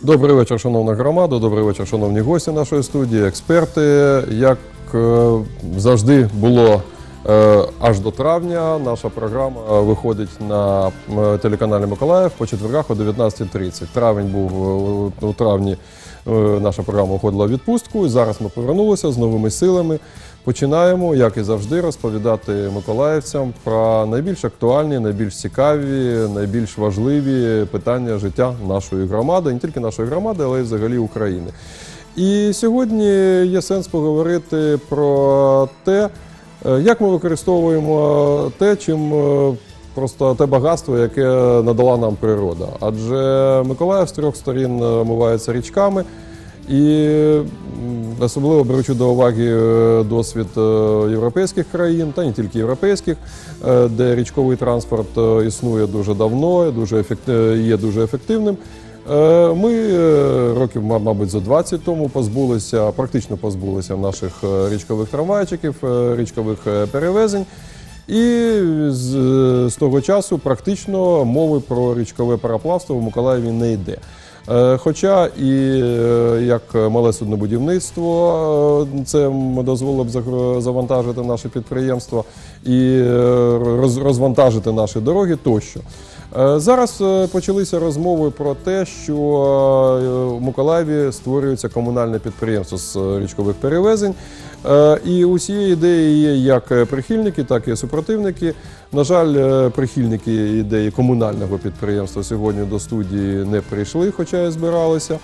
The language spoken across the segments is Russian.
Добрий вечір, шановна громада, добрий вечір, шановні гості нашої студії, експерти. Як завжди було аж до травня, наша програма виходить на телеканалі Миколаїв по четвергах о 19:30. Травень був, у травні наша програма виходила в відпустку, і зараз ми повернулися з новими силами. Починаємо, як і завжди, розповідати миколаївцям про найбільш актуальні, найбільш цікаві, найбільш важливі питання життя нашої громади, не тільки нашої громади, але й взагалі України. І сьогодні є сенс поговорити про те, як ми використовуємо те, просто те багатство, яке надала нам природа. Адже Миколаїв з трьох сторін омивається річками, і особливо беручи до уваги досвід європейських країн, та не тільки європейських, де річковий транспорт існує дуже давно, є дуже ефективним. Ми років, мабуть, за 20 тому практично позбулися наших річкових трамвайчиків, річкових перевезень. І з того часу практично мови про річкове пароплавство в Миколаєві не йде. Хоча і як мале суднобудівництво це дозволило б завантажити наше підприємство і розвантажити наші дороги тощо. Зараз почалися розмови про те, що в Миколаєві створюється комунальне підприємство з річкових перевезень. І у цієї ідеї є як прихильники, так і супротивники. На жаль, прихильники ідеї комунального підприємства сьогодні до студії не прийшли, хоча і збиралися.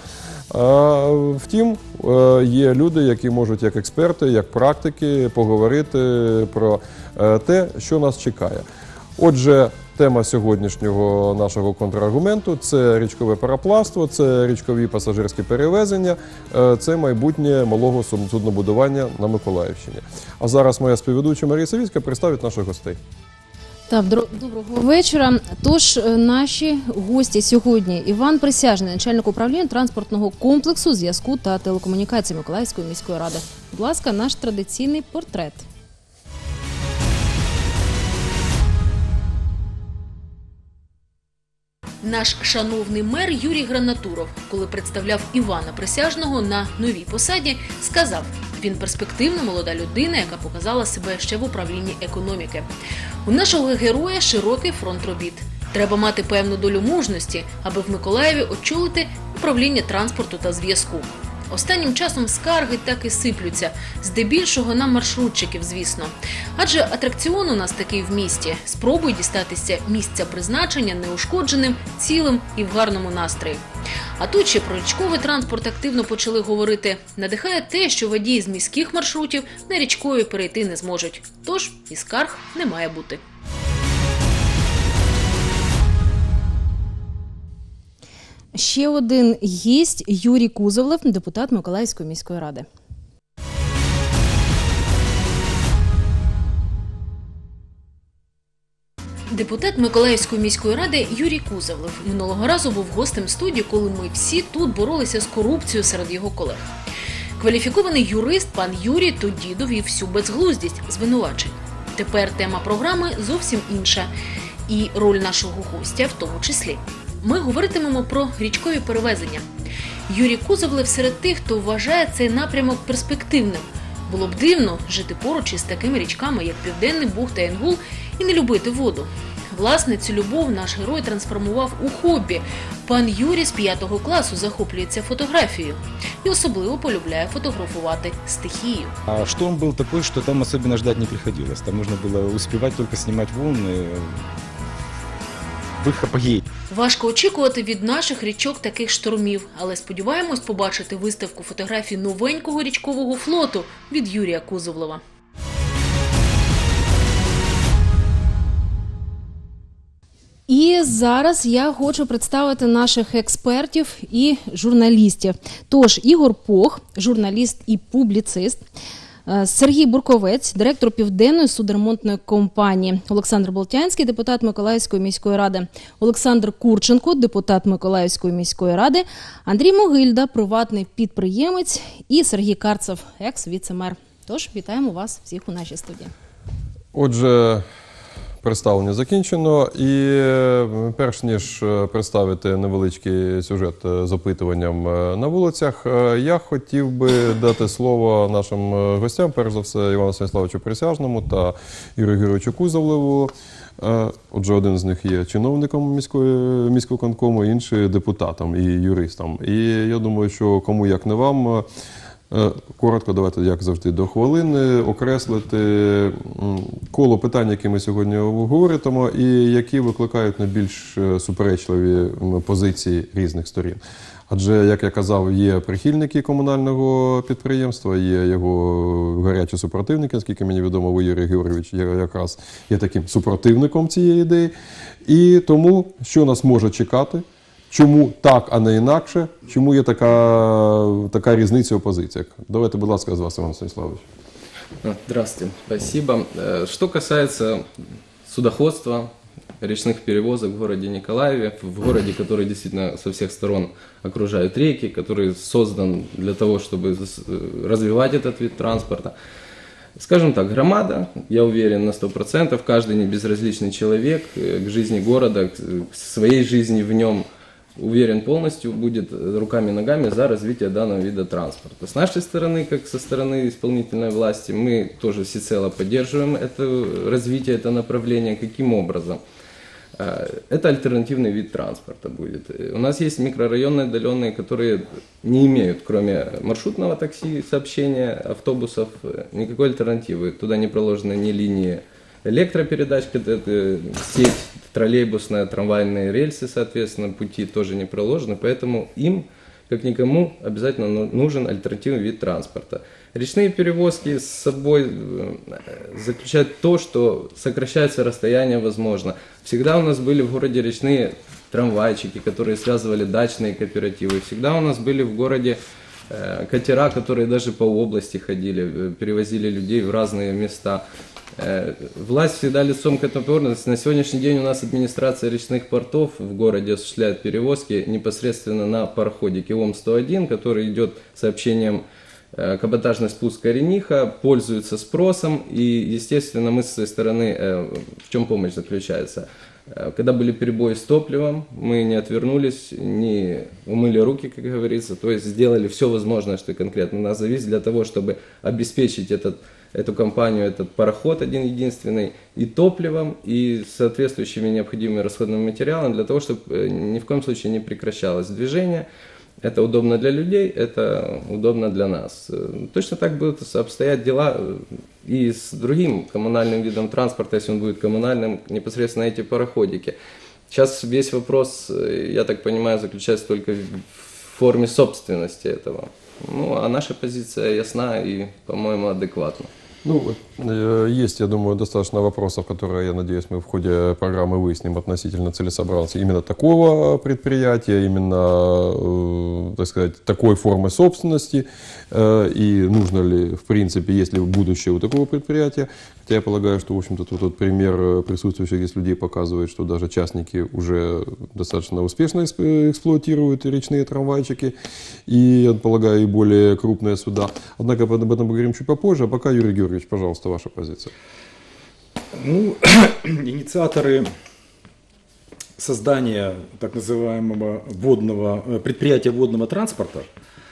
Втім, є люди, які можуть як експерти, як практики поговорити про те, що нас чекає. Отже, тема сьогоднішнього нашого контраргументу – це річкове пароплавство, це річкові пасажирські перевезення, це майбутнє малого суднобудування на Миколаївщині. А зараз моя співведуча Марія Савіцька представить наших гостей. Так, доброго вечора. Тож, наші гості сьогодні: Іван Присяжний, начальник управління транспортного комплексу, зв'язку та телекомунікацій Миколаївської міської ради. Будь ласка, наш традиційний портрет. Наш шановний мер Юрій Гранатуров, коли представляв Івана Присяжного на новій посаді, сказав: він перспективна молода людина, яка показала себе ще в управлінні економіки. У нашого героя широкий фронт робіт. Треба мати певну долю мужності, аби в Миколаєві очолити управління транспорту та зв'язку. Останнім часом скарги так і сиплються, здебільшого на маршрутчиків, звісно. Адже атракціон у нас такий в місті. Спробуй дістатися місця призначення неушкодженим, цілим і в гарному настрої. А тут ще про річковий транспорт активно почали говорити. Надихає те, що водії з міських маршрутів на річкові перейти не зможуть. Тож і скарг не має бути. Ще один гість – Юрій Кузовлев, депутат Миколаївської міської ради. Депутат Миколаївської міської ради Юрій Кузовлев минулого разу був гостем студії, коли ми всі тут боролися з корупцією серед його колег. Кваліфікований юрист пан Юрій тоді довів всю безглуздість звинувачень. Тепер тема програми зовсім інша. І роль нашого гостя в тому числі. Ми говоритимемо про річкові перевезення. Юрій Кузовлев серед тих, хто вважає цей напрямок перспективним. Було б дивно жити поруч із такими річками, як Південний Буг та Інгул, і не любити воду. Власне, цю любов наш герой трансформував у хобі. Пан Юрій з 5 класу захоплюється фотографією і особливо полюбляє фотографувати стихію. А шторм був такий, що там особливо ждати не приходилось. Там можна було успівати тільки знімати волни в їх апогеї. Важко очікувати від наших річок таких штормів, але сподіваємось побачити виставку фотографій новенького річкового флоту від Юрія Кузовлева. І зараз я хочу представити наших експертів і журналістів. Тож, Ігор Пох, журналіст і публіцист, Сергій Бурковець, директор Південної судоремонтної компанії, Олександр Болтянський, депутат Миколаївської міської ради, Олександр Курченко, депутат Миколаївської міської ради, Андрій Могильда, приватний підприємець, і Сергій Карцев, екс-віце-мер. Тож, вітаємо вас всіх у нашій студії. Отже, представлення закінчено. І перш ніж представити невеличкий сюжет з опитуванням на вулицях, я хотів би дати слово нашим гостям, перш за все Івану Станіславовичу Присяжному та Юрію Георгійовичу Кузовлеву. Отже, один з них є чиновником міськвиконкому, інший депутатом і юристом. І я думаю, що кому як не вам, коротко, давайте, як завжди, до хвилини, окреслити коло питань, які ми сьогодні обговорюємо, і які викликають найбільш суперечливі позиції різних сторін. Адже, як я казав, є прихильники комунального підприємства, є його гарячі супротивники, наскільки мені відомо, ви, Юрій Георгійович, якраз є таким супротивником цієї ідеї. І тому, що нас може чекати, чому так, а не інакше, чому є така різниця у позиціях. Давайте, будь ласка, з вас, Іван Станіславович. Здравствуйте, спасибо. Что касается судоходства, речных перевозок в городе Николаеве, в городе, который действительно со всех сторон окружают реки, который создан для того, чтобы развивать этот вид транспорта. Скажем так, громада, я уверен на 100%, каждый небезразличный человек к жизни города, к своей жизни в нем, уверен полностью, будет руками и ногами за развитие данного вида транспорта. С нашей стороны, как со стороны исполнительной власти, мы тоже всецело поддерживаем это развитие, это направление. Каким образом? Это альтернативный вид транспорта будет. У нас есть микрорайоны отдаленные, которые не имеют, кроме маршрутного такси, сообщения, автобусов, никакой альтернативы. Туда не проложены ни линии электропередач, сеть троллейбусная, трамвайные рельсы, соответственно, пути тоже не проложены, поэтому им, как никому, обязательно нужен альтернативный вид транспорта. Речные перевозки с собой заключают то, что сокращается расстояние, возможно. Всегда у нас были в городе речные трамвайчики, которые связывали дачные кооперативы. Всегда у нас были в городе катера, которые даже по области ходили, перевозили людей в разные места. Власть всегда лицом к этому повернута. На сегодняшний день у нас администрация речных портов в городе осуществляет перевозки непосредственно на пароходике ОМ-101, который идет сообщением каботажный спуск Корениха, пользуется спросом, и, естественно, мы со своей стороны, в чем помощь заключается? Когда были перебои с топливом, мы не отвернулись, не умыли руки, как говорится, то есть сделали все возможное, что конкретно от нас зависит, для того, чтобы обеспечить эту компанию, этот пароход один-единственный и топливом, и соответствующими необходимыми расходными материалами, для того, чтобы ни в коем случае не прекращалось движение. Это удобно для людей, это удобно для нас. Точно так будут обстоять дела и с другим коммунальным видом транспорта, если он будет коммунальным, непосредственно эти пароходики. Сейчас весь вопрос, я так понимаю, заключается только в форме собственности этого. Ну, а наша позиция ясна и, по-моему, адекватна. Ну, есть, я думаю, достаточно вопросов, которые, я надеюсь, мы в ходе программы выясним относительно целесообразности именно такого предприятия, именно, так сказать, такой формы собственности, и нужно ли, в принципе, есть ли будущее у такого предприятия. Хотя я полагаю, что, в общем-то, тот пример присутствующих здесь людей показывает, что даже частники уже достаточно успешно эксплуатируют речные трамвайчики, и, я полагаю, и более крупные суда. Однако об этом поговорим чуть попозже, а пока, Юрий Георгиевич, пожалуйста, ваша позиция. Ну, инициаторы создания так называемого предприятия водного транспорта,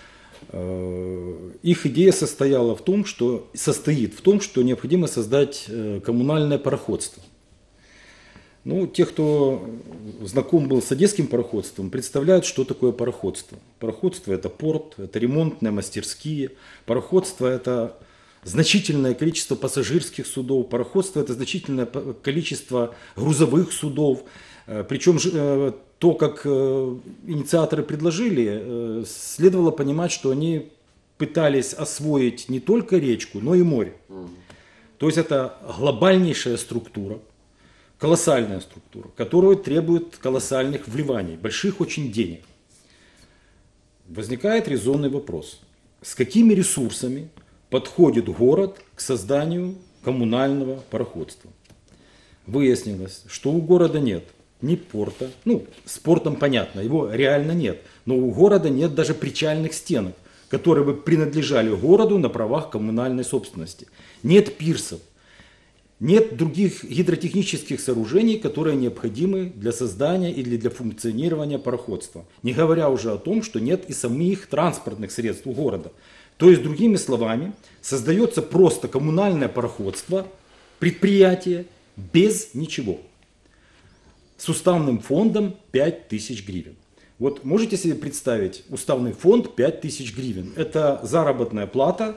их идея состоит в том, что необходимо создать коммунальное пароходство. Ну, те, кто знаком был с одесским пароходством, представляют, что такое пароходство. Пароходство – это порт, это ремонтные мастерские. Пароходство – это значительное количество пассажирских судов. Пароходство – это значительное количество грузовых судов. Причем то, как инициаторы предложили, следовало понимать, что они пытались освоить не только речку, но и море. То есть это глобальнейшая структура, колоссальная структура, которая требует колоссальных вливаний, больших очень денег. Возникает резонный вопрос. С какими ресурсами подходит город к созданию коммунального пароходства? Выяснилось, что у города нет ни порта, ну, с портом понятно, его реально нет, но у города нет даже причальных стенок, которые бы принадлежали городу на правах коммунальной собственности. Нет пирсов. нет других гидротехнических сооружений, которые необходимы для создания или для функционирования пароходства. Не говоря уже о том, что нет и самих транспортных средств у города. То есть, другими словами, создается просто коммунальное пароходство, предприятие без ничего. С уставным фондом 5000 гривен. Вот можете себе представить, уставный фонд 5000 гривен. Это заработная плата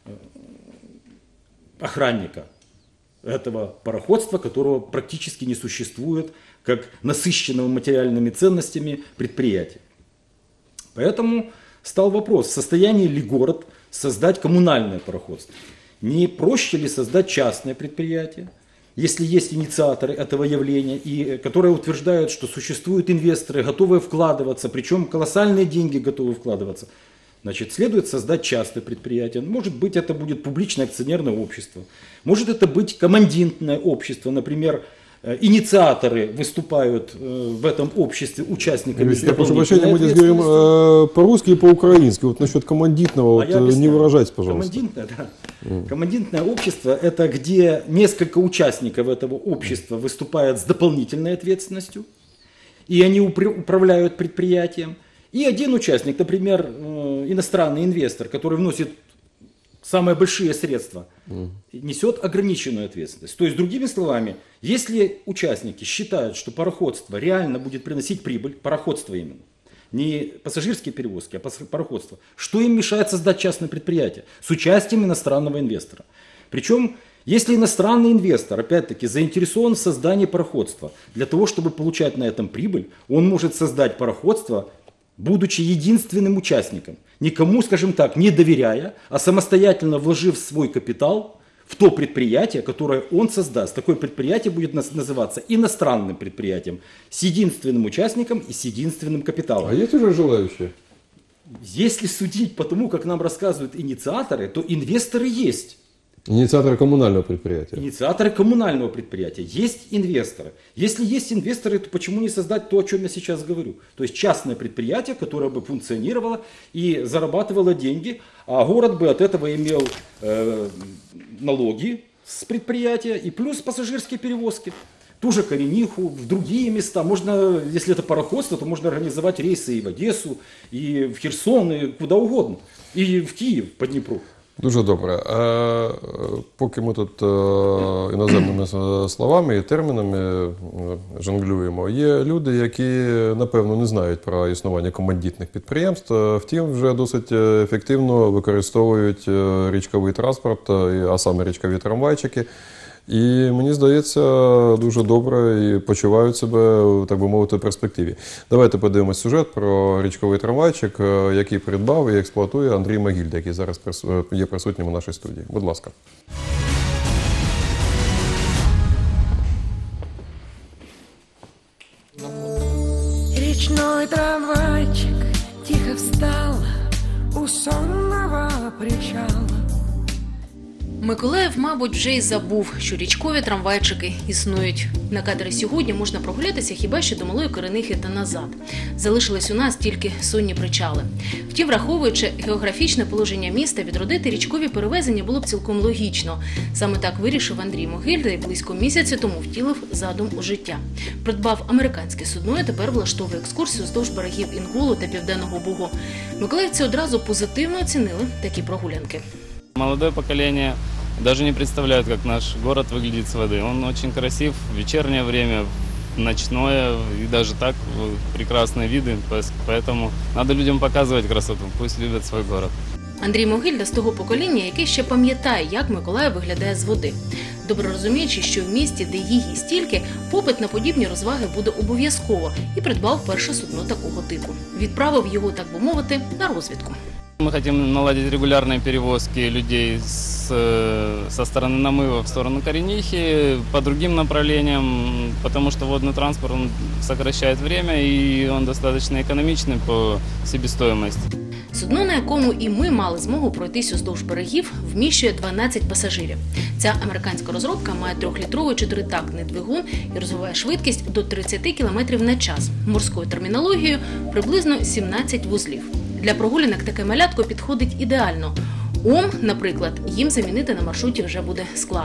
охранника этого пароходства, которого практически не существует, как насыщенного материальными ценностями предприятия. Поэтому стал вопрос, в состоянии ли город создать коммунальное пароходство? Не проще ли создать частное предприятие, если есть инициаторы этого явления, и которые утверждают, что существуют инвесторы, готовые вкладываться, причем колоссальные деньги готовы вкладываться? Значит, следует создать частное предприятие. Может быть, это будет публичное акционерное общество. Может это быть коммандитное общество. Например, инициаторы выступают в этом обществе участниками. Я прошу прощения, мы здесь говорим по-русски и по-украински. Вот насчет командитного, не выражайтесь, пожалуйста. Командитное, да. Командитное общество – это где несколько участников этого общества выступают с дополнительной ответственностью, и они управляют предприятием. И один участник, например, иностранный инвестор, который вносит самые большие средства, несет ограниченную ответственность. То есть, другими словами, если участники считают, что пароходство реально будет приносить прибыль, пароходство именно, не пассажирские перевозки, а пароходство, что им мешает создать частное предприятие с участием иностранного инвестора? Причем, если иностранный инвестор, опять-таки, заинтересован в создании пароходства, для того, чтобы получать на этом прибыль, он может создать пароходство, будучи единственным участником, никому, скажем так, не доверяя, а самостоятельно вложив свой капитал в то предприятие, которое он создаст. Такое предприятие будет называться иностранным предприятием, с единственным участником и с единственным капиталом. А есть уже желающие? Если судить по тому, как нам рассказывают инициаторы, то инвесторы есть. Инициаторы коммунального предприятия. Инициаторы коммунального предприятия. Есть инвесторы. Если есть инвесторы, то почему не создать то, о чем я сейчас говорю? То есть частное предприятие, которое бы функционировало и зарабатывало деньги, а город бы от этого имел налоги с предприятия и плюс пассажирские перевозки. Ту же Корениху, в другие места. Можно, если это пароходство, то можно организовать рейсы и в Одессу, и в Херсон, и куда угодно. І в Київ, по Дніпру. Дуже добре. Поки ми тут іноземними словами і термінами жонглюємо, є люди, які, напевно, не знають про існування командитних підприємств, втім, вже досить ефективно використовують річковий транспорт, а саме річкові трамвайчики. І, мені здається, дуже добре і почувають себе, так би мовити, в перспективі. Давайте подивимось сюжет про річковий трамвайчик, який придбав і експлуатує Андрій Могильда, який зараз є присутнім у нашій студії. Будь ласка. Речной трамвайчик тихо встал у сонного причала. Миколаїв, мабуть, вже й забув, що річкові трамвайчики існують. На катері сьогодні можна прогулятися хіба що до Малої Коренихи та назад. Залишились у нас тільки сонні причали. Втім, враховуючи географічне положення міста, відродити річкові перевезення було б цілком логічно. Саме так вирішив Андрій Могильда і близько місяця тому втілив задум у життя. Придбав американське судно і тепер влаштовує екскурсію вздовж берегів Інгулу та Південного Бугу. Миколаївці одразу позитивно оцінили такі прогулянки. Молодое поколение даже не представляет, как наш город выглядит с воды. Он очень красив в вечернее время, в ночное и даже так прекрасные виды. Поэтому надо людям показывать красоту, пусть любят свой город. Андрій Могильда з того покоління, яке ще пам'ятає, як Миколаїв виглядає з води. Добре розуміючи, що в місті, де її стільки, попит на подібні розваги буде обов'язково, і придбав перше судно такого типу. Відправив його, так би мовити, на розвідку. Мы хотим наладить регулярные перевозки людей со стороны Намыва в сторону Коренихи по другим направлениям, потому что водный транспорт он сокращает время и он достаточно экономичный по себестоимости. Судно, на якому і ми мали змогу пройтись уздовж берегів, вміщує 12 пасажирів. Ця американська розробка має 3-літровий 4-тактний двигун і розвиває швидкість до 30 км на час. Морською термінологією – приблизно 17 вузлів. Для прогулянок таке малятко підходить ідеально. Ом, наприклад, їм замінити на маршруті вже буде складно.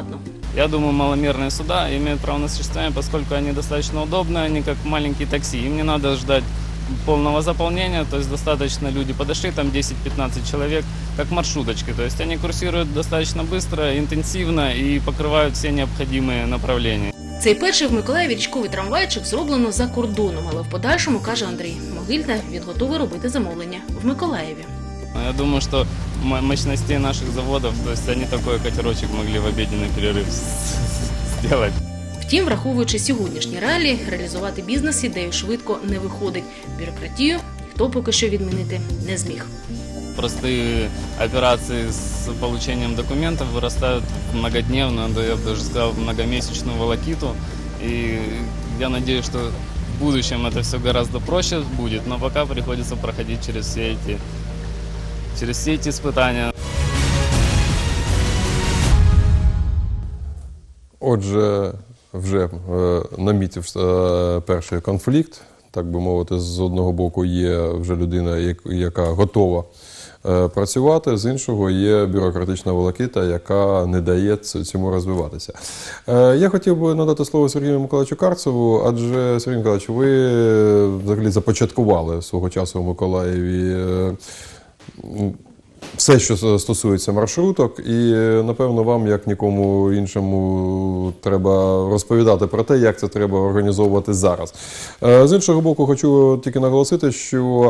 Я думаю, маломерные суда имеют право на существование, поскольку они достаточно удобны, они как маленькие такси. Им не надо ждать полного заполнения, то есть достаточно люди подошли, там 10-15 человек, как маршруточки. То есть они курсируют достаточно быстро, интенсивно и покрывают все необходимые направления. Цей перший в Миколаєві річковий трамвайчик зроблено за кордоном, але в подальшому, каже Андрій Могильда, він готовий робити замовлення в Миколаєві. Я думаю, что мощностей наших заводов, то есть они такой катерочек могли в обеденный перерыв сделать. Втім, враховуючи сьогоднішні реалії, реалізувати бізнес-ідею швидко не виходить. Бюрократію ніхто поки що відмінити не зміг. Простые операции с получением документов вырастают в многодневную, да я бы даже сказал, в многомесячную волокиту. И я надеюсь, что в будущем это все гораздо проще будет, но пока приходится проходить через все эти испытания. Отже, вже намітився перший конфлікт, так би мовити, з одного боку є вже людина, яка готова працювати, з іншого є бюрократична волокита, яка не дає цьому розвиватися. Я хотів би надати слово Сергію Миколаївичу Карцеву, адже, Сергій Миколаївич, ви взагалі започаткували свого часу в Миколаєві все, що стосується маршруток, і, напевно, вам, як нікому іншому, треба розповідати про те, як це треба організовувати зараз. З іншого боку, хочу тільки наголосити, що,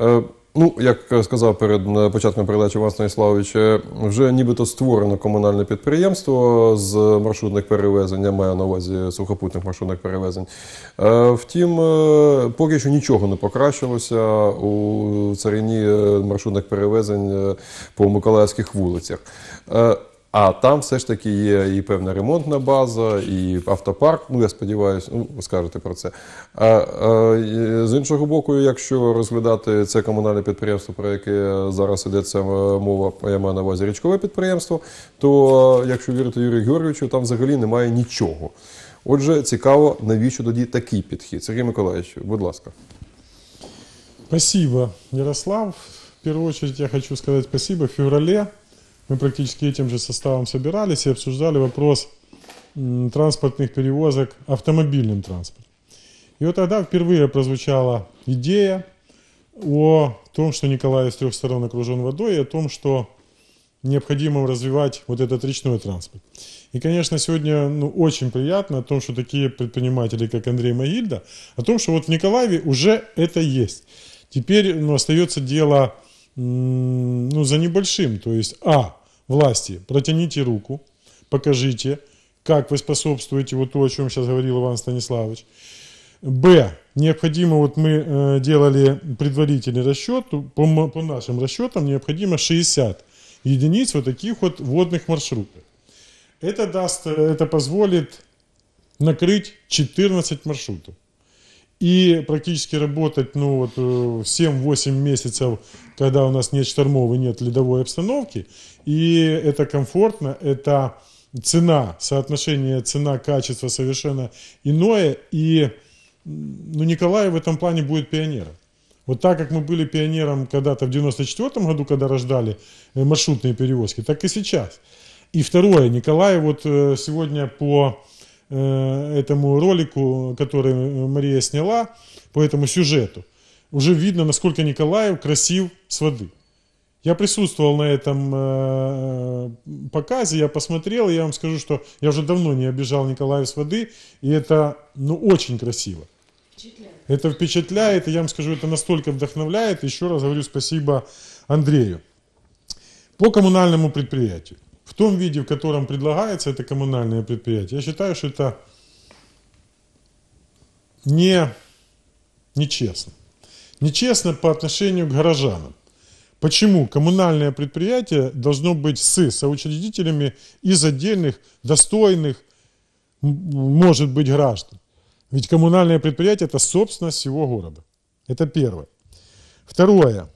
як сказав перед початком передачі Іван Станіславович, вже нібито створено комунальне підприємство з маршрутних перевезень, я маю на увазі сухопутних маршрутних перевезень. Втім, поки що нічого не покращилося у царині маршрутних перевезень по миколаївських вулицях. А там все ж таки є і певна ремонтна база, і автопарк, я сподіваюся, ви скажете про це. З іншого боку, якщо розглядати це комунальне підприємство, про яке зараз йдеться мова, я маю на увазі річкове підприємство, то, якщо вірити Юрію Георгійовичу, там взагалі немає нічого. Отже, цікаво, навіщо тоді такий підхід? Сергій Миколаївич, будь ласка. Спасибо, Ярослав. В первую очередь я хочу сказать спасибо. В феврале мы практически этим же составом собирались и обсуждали вопрос транспортных перевозок автомобильным транспортом. И вот тогда впервые прозвучала идея о том, что Николаев с 3 сторон окружен водой, и о том, что необходимо развивать вот этот речной транспорт. И, конечно, сегодня очень приятно о том, что такие предприниматели, как Андрей Могильда, о том, что вот в Николаеве уже это есть. Теперь остается дело за небольшим, то есть власти, протяните руку, покажите, как вы способствуете вот то, о чем сейчас говорил Иван Станиславович. Необходимо, вот мы делали предварительный расчет, по нашим расчетам необходимо 60 единиц вот таких вот водных маршрутов. Это позволит накрыть 14 маршрутов. И практически работать 7-8 месяцев, когда у нас нет штормов и нет ледовой обстановки. И это комфортно, это цена, соотношение цена-качество совершенно иное. И Николаев в этом плане будет пионером. Вот так, как мы были пионером когда-то в 94 году, когда рождали маршрутные перевозки, так и сейчас. И второе, Николаев вот сегодня по этому ролику, который Мария сняла, по этому сюжету, уже видно, насколько Николаев красив с воды. Я присутствовал на этом показе, я посмотрел, и я вам скажу, что я уже давно не обижал Николаев с воды, и это очень красиво. Это впечатляет, и я вам скажу, это настолько вдохновляет. Еще раз говорю спасибо Андрею. По коммунальному предприятию. В том виде, в котором предлагается это коммунальное предприятие, я считаю, что это нечестно. Нечестно по отношению к горожанам. Почему? Коммунальное предприятие должно быть с соучредителями из отдельных, достойных, может быть, граждан. Ведь коммунальное предприятие – это собственность всего города. Это первое. Второе.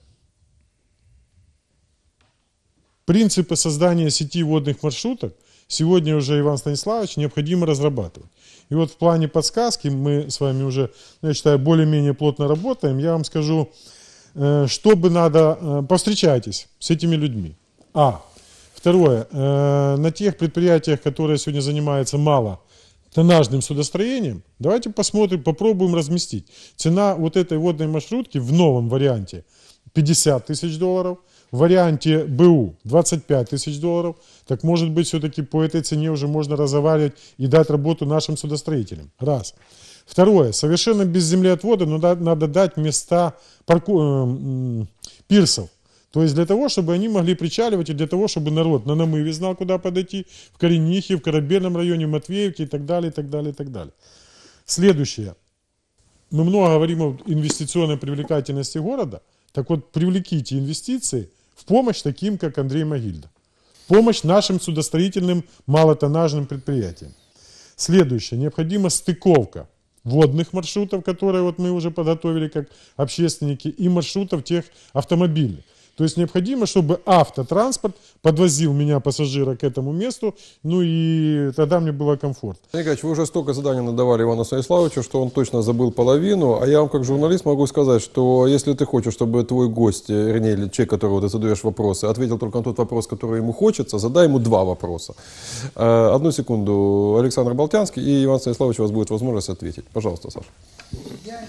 Принципы создания сети водных маршруток сегодня уже Иван Станиславович необходимо разрабатывать. И вот в плане подсказки мы с вами уже, я считаю, более-менее плотно работаем. Я вам скажу, что бы надо, повстречайтесь с этими людьми. В Второе. На тех предприятиях, которые сегодня занимаются малотоннажным судостроением, давайте посмотрим, попробуем разместить. Цена вот этой водной маршрутки в новом варианте 50 тысяч долларов, в варианте БУ 25 тысяч долларов. Так может быть, все-таки по этой цене уже можно разговаривать и дать работу нашим судостроителям. Раз. Второе. Совершенно без землеотвода, но надо дать места пирсов. То есть для того, чтобы они могли причаливать, и для того, чтобы народ на намыве знал, куда подойти, в Коренихе, в Корабельном районе, в Матвеевке и так далее, и так далее, и так далее. Следующее. Мы много говорим о инвестиционной привлекательности города. Так вот, привлеките инвестиции в помощь таким, как Андрей Могильда. Помощь нашим судостроительным малотоннажным предприятиям. Следующее. Необходима стыковка водных маршрутов, которые вот мы уже подготовили как общественники, и маршрутов тех автомобильных. То есть необходимо, чтобы автотранспорт подвозил меня, пассажира, к этому месту, ну и тогда мне было комфортно. Николаевич, вы уже столько заданий надавали Ивану Станиславовичу, что он точно забыл половину, а я вам как журналист могу сказать, что если ты хочешь, чтобы твой гость, вернее, или человек, которого ты задаешь вопросы, ответил только на тот вопрос, который ему хочется, задай ему два вопроса. Одну секунду, Александр Болтянский, и Иван Станиславович, у вас будет возможность ответить. Пожалуйста, Саша. Я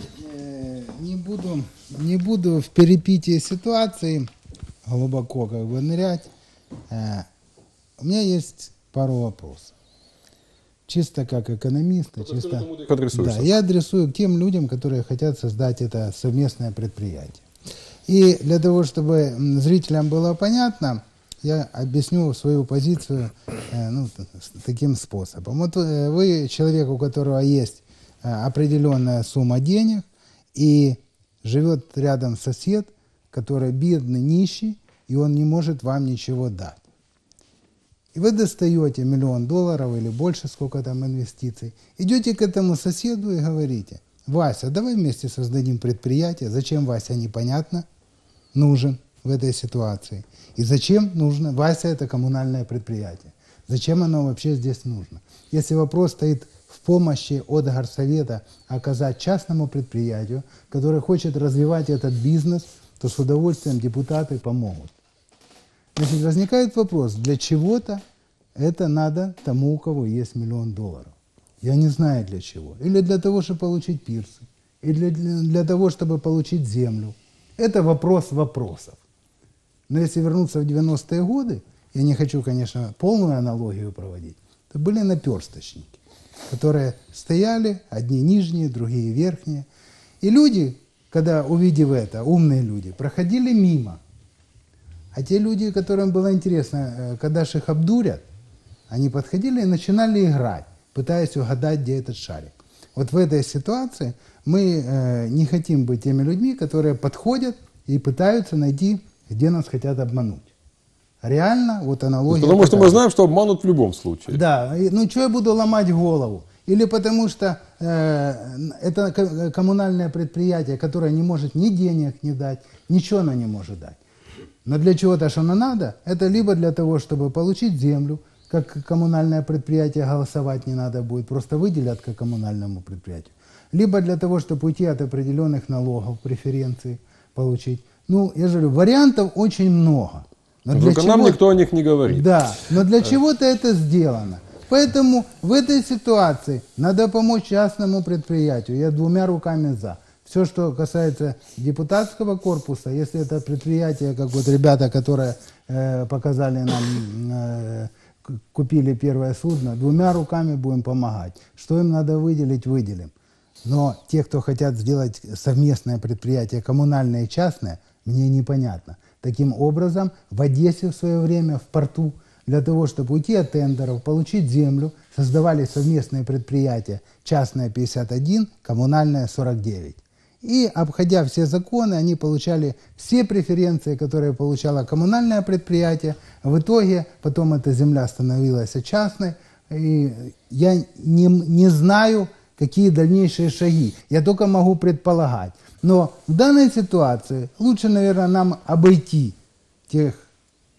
не буду в перипетии ситуации глубоко нырять. У меня есть пару вопросов. Чисто как экономиста. Да, я адресую к тем людям, которые хотят создать это совместное предприятие. И для того, чтобы зрителям было понятно, я объясню свою позицию таким способом. Вот вы человек, у которого есть определенная сумма денег, и живет рядом сосед, который бедный, нищий, и он не может вам ничего дать. И вы достаете $1 миллион или больше, сколько там инвестиций, идете к этому соседу и говорите: Вася, давай вместе создадим предприятие. Зачем Вася, непонятно, нужен в этой ситуации. И зачем нужно? Вася — это коммунальное предприятие. Зачем оно вообще здесь нужно? Если вопрос стоит в помощи от горсовета оказать частному предприятию, которое хочет развивать этот бизнес, то с удовольствием депутаты помогут. Значит, возникает вопрос, для чего-то это надо тому, у кого есть $1 миллион. Я не знаю для чего. Или для того, чтобы получить пирсы, или для того, чтобы получить землю. Это вопрос вопросов. Но если вернуться в 90-е годы, я не хочу, конечно, полную аналогию проводить, то были наперсточники, которые стояли, одни нижние, другие верхние. И люди, когда увидев это, умные люди, проходили мимо. А те люди, которым было интересно, когда же их обдурят, они подходили и начинали играть, пытаясь угадать, где этот шарик. Вот в этой ситуации мы не хотим быть теми людьми, которые подходят и пытаются найти, где нас хотят обмануть. Реально, вот аналогия. Потому что мы знаем, что обманут в любом случае. Да, ну что я буду ломать голову? Или потому что это коммунальное предприятие, которое не может ни денег не дать, ничего оно не может дать. Но для чего-то, что оно надо, это либо для того, чтобы получить землю, как коммунальное предприятие голосовать не надо будет, просто выделят как коммунальному предприятию. Либо для того, чтобы уйти от определенных налогов, преференций получить. Ну, я же говорю, вариантов очень много. Но только нам никто о них не говорит. Да, но для чего-то это сделано. Поэтому в этой ситуации надо помочь частному предприятию. Я 2 руками за. Все, что касается депутатского корпуса, если это предприятие, как вот ребята, которые показали нам, купили первое судно, 2 руками будем помогать. Что им надо выделить, выделим. Но те, кто хотят сделать совместное предприятие, коммунальное и частное, мне непонятно. Таким образом, в Одессе в свое время, в порту, для того, чтобы уйти от тендеров, получить землю, создавали совместные предприятия, частное 51, коммунальное 49. И, обходя все законы, они получали все преференции, которые получало коммунальное предприятие. В итоге потом эта земля становилась частной. И я не знаю, какие дальнейшие шаги. Я только могу предполагать. Но в данной ситуации лучше, наверное, нам обойти тех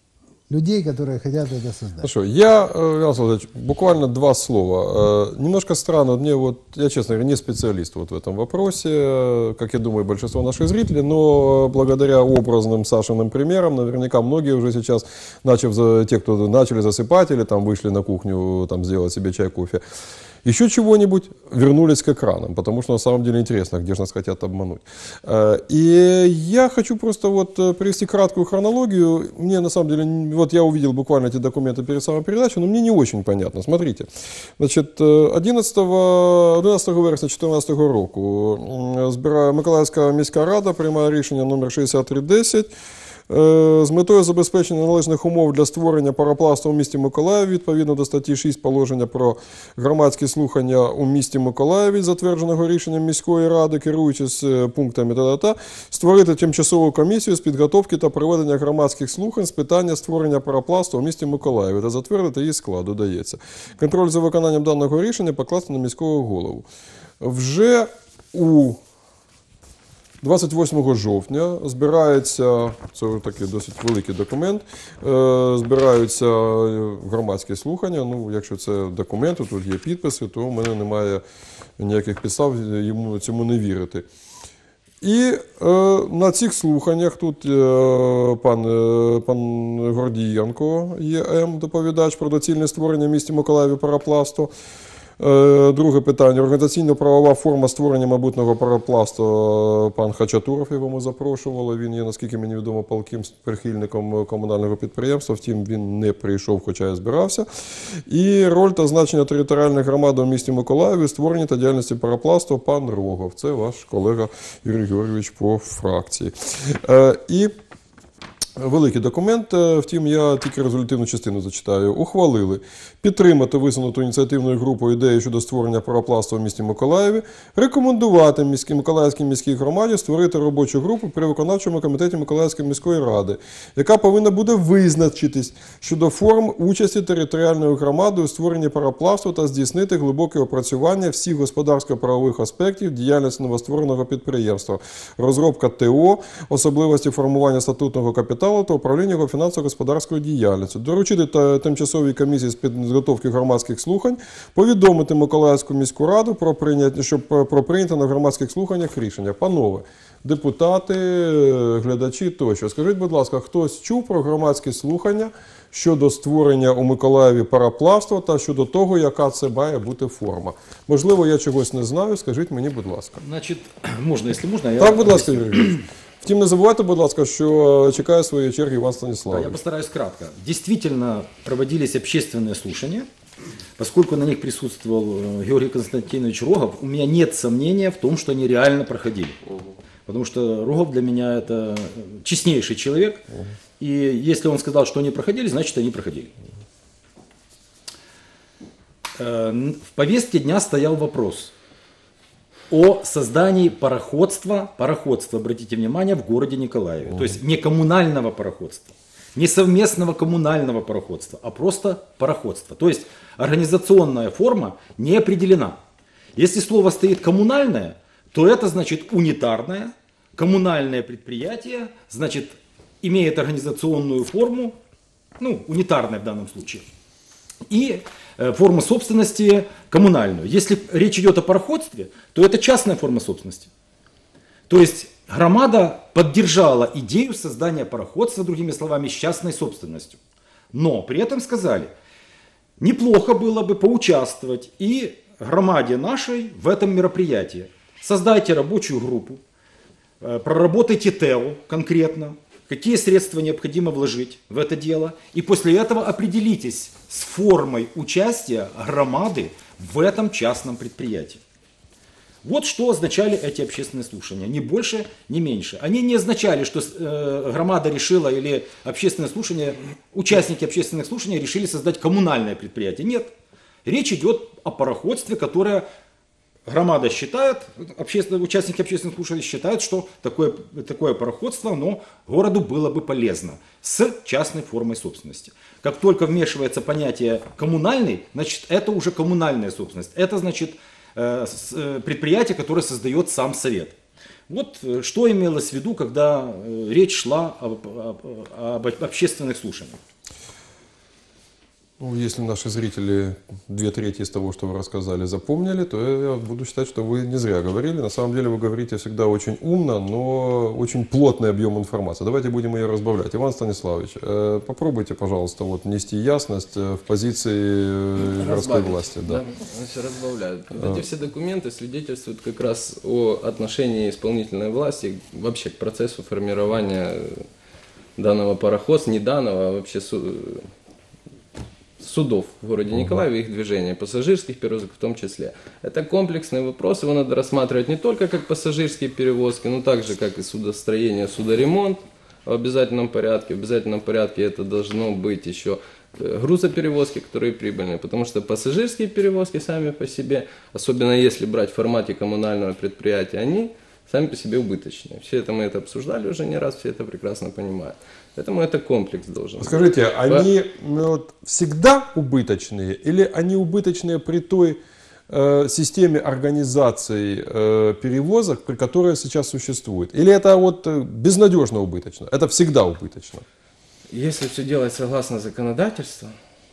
людей, которые хотят это создать. Хорошо, я, Иван Владимирович, буквально два слова. Немножко странно, вот мне вот, я, честно говоря, не специалист вот в этом вопросе, как я думаю, большинство наших зрителей, но благодаря образным Сашиным примерам, наверняка многие уже сейчас, те, кто начали засыпать или там вышли на кухню там сделать себе чай, кофе, еще чего-нибудь, вернулись к экранам, потому что на самом деле интересно, где же нас хотят обмануть. И я хочу просто вот привести краткую хронологию. Мне на самом деле, вот я увидел буквально эти документы перед самой передачей, но мне не очень понятно. Смотрите, значит, 11 вересня 2014 року Миколаївська міська рада приймає рішення номер 6310 з метою забезпечення належних умов для створення паропласту у місті Миколаїві, відповідно до статті 6 положення про громадські слухання у місті Миколаєві, затвердженого рішенням міської ради, керуючись пунктами та-та-та, створити тимчасову комісію з підготовки та проведення громадських слухань з питання створення паропласту у місті Миколаєві та затвердити її склад, додається. Контроль за виконанням даного рішення покласти на міського голову. Вже у 28 жовтня збирається, це такий досить великий документ, збираються громадські слухання. Ну, якщо це документи, тут є підписи, то в мене немає ніяких підстав цьому не вірити. І на цих слуханнях тут пан Гордієнко, ЄМ, доповідач про доцільне створення в місті Миколаєві паропласту. Друге питання. Організаційно-правова форма створення майбутнього паропласту. Пан Хачатуров, його ми запрошували. Він є, наскільки мені відомо, палким прихильником комунального підприємства. Втім, він не прийшов, хоча і збирався. І роль та значення територіальної громади у місті Миколаєві, створення та діяльності паропласту. Пан Рогов. Це ваш колега Юрій Георгійович по фракції. І великий документ, втім, я тільки резолютивну частину зачитаю. Ухвалили підтримати висунуту ініціативною групою ідею щодо створення паропласту в місті Миколаєві, рекомендувати Миколаївській міській громаді створити робочу групу при виконавчому комітеті Миколаївської міської ради, яка повинна буде визначитись щодо форм участі територіальної громади у створенні паропласту та здійснити глибоке опрацювання всіх господарсько-правових аспектів діяльності новоствореного підприємства, розробка ТО, особливості формування статутного капіталу та управління його фінансово-господарською діяльністю. Доручити тимчасовій комісії з підготовки громадських слухань, повідомити Миколаївську міську раду про прийняте на громадських слуханнях рішення. Панове, депутати, глядачі тощо. Скажіть, будь ласка, хтось чув про громадські слухання щодо створення у Миколаєві паропласту та щодо того, яка це має бути форма? Можливо, я чогось не знаю, скажіть мені, будь ласка. Значить, можна, якщо можна, я... Так, будь ласка, Юрій Георгійович. Втім, не забувайте, будь ласка, що чекає своєї черги Іван Станіславович. Я постараюсь кратко. Действительно проводились общественные слушания. Поскольку на них присутствовал Георгий Константинович Рогов, у меня нет сомнения в том, что они реально проходили. Потому что Рогов для меня это честнейший человек. И если он сказал, что они проходили, значит они проходили. В повестке дня стоял вопрос о создании пароходства, обратите внимание, в городе Николаеве. То есть не коммунального пароходства, не совместного коммунального пароходства, а просто пароходства. То есть организационная форма не определена. Если слово стоит коммунальное, то это значит унитарное, коммунальное предприятие, значит имеет организационную форму, ну унитарное в данном случае, и форму собственности коммунальную. Если речь идет о пароходстве, то это частная форма собственности. То есть громада поддержала идею создания пароходства, другими словами, с частной собственностью. Но при этом сказали, неплохо было бы поучаствовать и громаде нашей в этом мероприятии. Создайте рабочую группу, проработайте ТЭО конкретно, какие средства необходимо вложить в это дело. И после этого определитесь с формой участия громады в этом частном предприятии. Вот что означали эти общественные слушания. Ни больше, ни меньше. Они не означали, что громада решила или общественные слушания, участники общественных слушаний решили создать коммунальное предприятие. Нет. Речь идет о пароходстве, которое громада считает, участники общественных слушаний считают, что такое пароходство, но городу было бы полезно с частной формой собственности. Как только вмешивается понятие коммунальный, значит это уже коммунальная собственность. Это значит предприятие, которое создает сам совет. Вот что имелось в виду, когда речь шла об общественных слушаниях. Ну, если наши зрители 2/3 из того, что вы рассказали, запомнили, то я буду считать, что вы не зря говорили. На самом деле вы говорите всегда очень умно, но очень плотный объем информации. Давайте будем ее разбавлять. Иван Станиславович, попробуйте, пожалуйста, вот внести ясность в позиции городской власти. Да. Значит, разбавляют. Эти все документы свидетельствуют как раз о отношении исполнительной власти вообще к процессу формирования данного пароходства, не данного, а вообще судов в городе Николаеве, их движения, пассажирских перевозок в том числе. Это комплексный вопрос, его надо рассматривать не только как пассажирские перевозки, но также как и судостроение, судоремонт в обязательном порядке. В обязательном порядке это должно быть еще грузоперевозки, которые прибыльные, потому что пассажирские перевозки сами по себе, особенно если брать в формате коммунального предприятия, они сами по себе убыточные. Все это мы обсуждали уже не раз, все это прекрасно понимают. Поэтому это комплекс должен быть. Скажите, они всегда убыточные или они убыточные при той системе организации перевозок, при которой сейчас существует? Или это вот безнадежно убыточно? Это всегда убыточно? Если все делать согласно законодательству,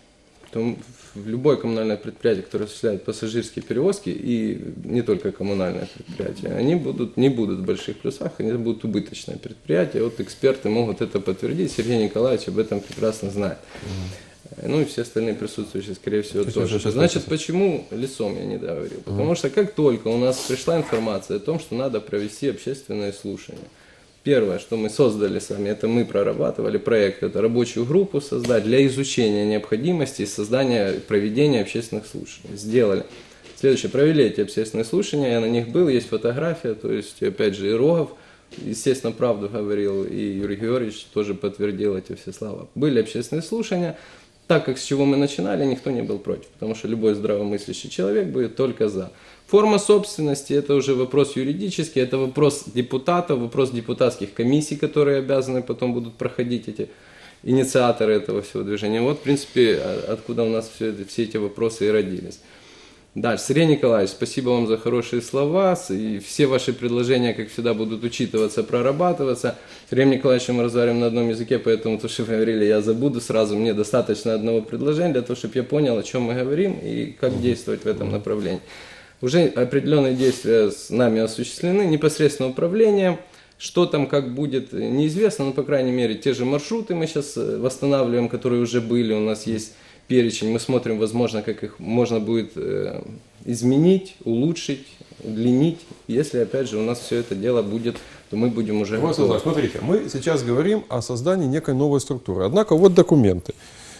то в любое коммунальное предприятие, которое осуществляет пассажирские перевозки, и не только коммунальное предприятие, они не будут в больших плюсах, они будут убыточные предприятия. Вот эксперты могут это подтвердить, Сергей Николаевич об этом прекрасно знает. Ну и все остальные присутствующие, скорее всего, тоже. Значит, почему лицом я не договорил? Потому что как только у нас пришла информация о том, что надо провести общественное слушание, первое, что мы создали сами, это мы прорабатывали проект, это рабочую группу создать для изучения необходимости создания, проведения общественных слушаний. Сделали. Следующее, провели эти общественные слушания, я на них был, есть фотография, то есть, опять же, и Рогов, естественно, правду говорил, и Юрий Георгиевич тоже подтвердил эти все слова. Были общественные слушания, так как с чего мы начинали, никто не был против, потому что любой здравомыслящий человек будет только за. Форма собственности – это уже вопрос юридический, это вопрос депутатов, вопрос депутатских комиссий, которые обязаны потом будут проходить эти инициаторы этого всего движения. Вот, в принципе, откуда у нас все эти вопросы и родились. Дальше. Сергей Николаевич, спасибо вам за хорошие слова, и все ваши предложения, как всегда, будут учитываться, прорабатываться. С Сергеем Николаевичем мы разговариваем на одном языке, поэтому то, что вы говорили, я забуду сразу. Мне достаточно одного предложения для того, чтобы я понял, о чем мы говорим и как действовать в этом направлении. Уже определенные действия с нами осуществлены, непосредственно управлением. Что там, как будет, неизвестно, но, по крайней мере, те же маршруты мы сейчас восстанавливаем, которые уже были, у нас есть перечень, мы смотрим, возможно, как их можно будет изменить, улучшить, удлинить. Если, опять же, у нас все это дело будет, то мы будем уже готовы. Смотрите, мы сейчас говорим о создании некой новой структуры. Однако вот документы.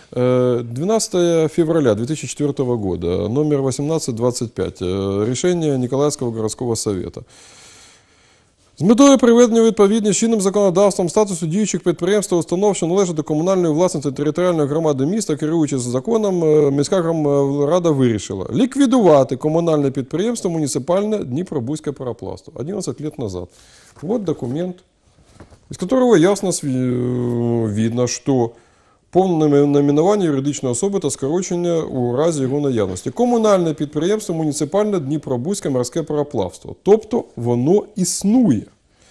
12 февраля 2004 года, номер 1825, решение Николаївського городского совета. З метою приведення у відповідність чинним законодавством статусу діючих підприємств та установ, що належать до комунальної власності територіальної громади міста, керуючись законом, міська рада вирішила ліквідувати комунальне підприємство муніципальне Дніпробузьке пароплавство 11 лет назад. Вот документ, из которого ясно видно, что повне наименування юридичної особи та скорочення у разі його наявності. Комунальне підприємство муніципальне Дніпробузьке морське пароплавство. Тобто воно існує.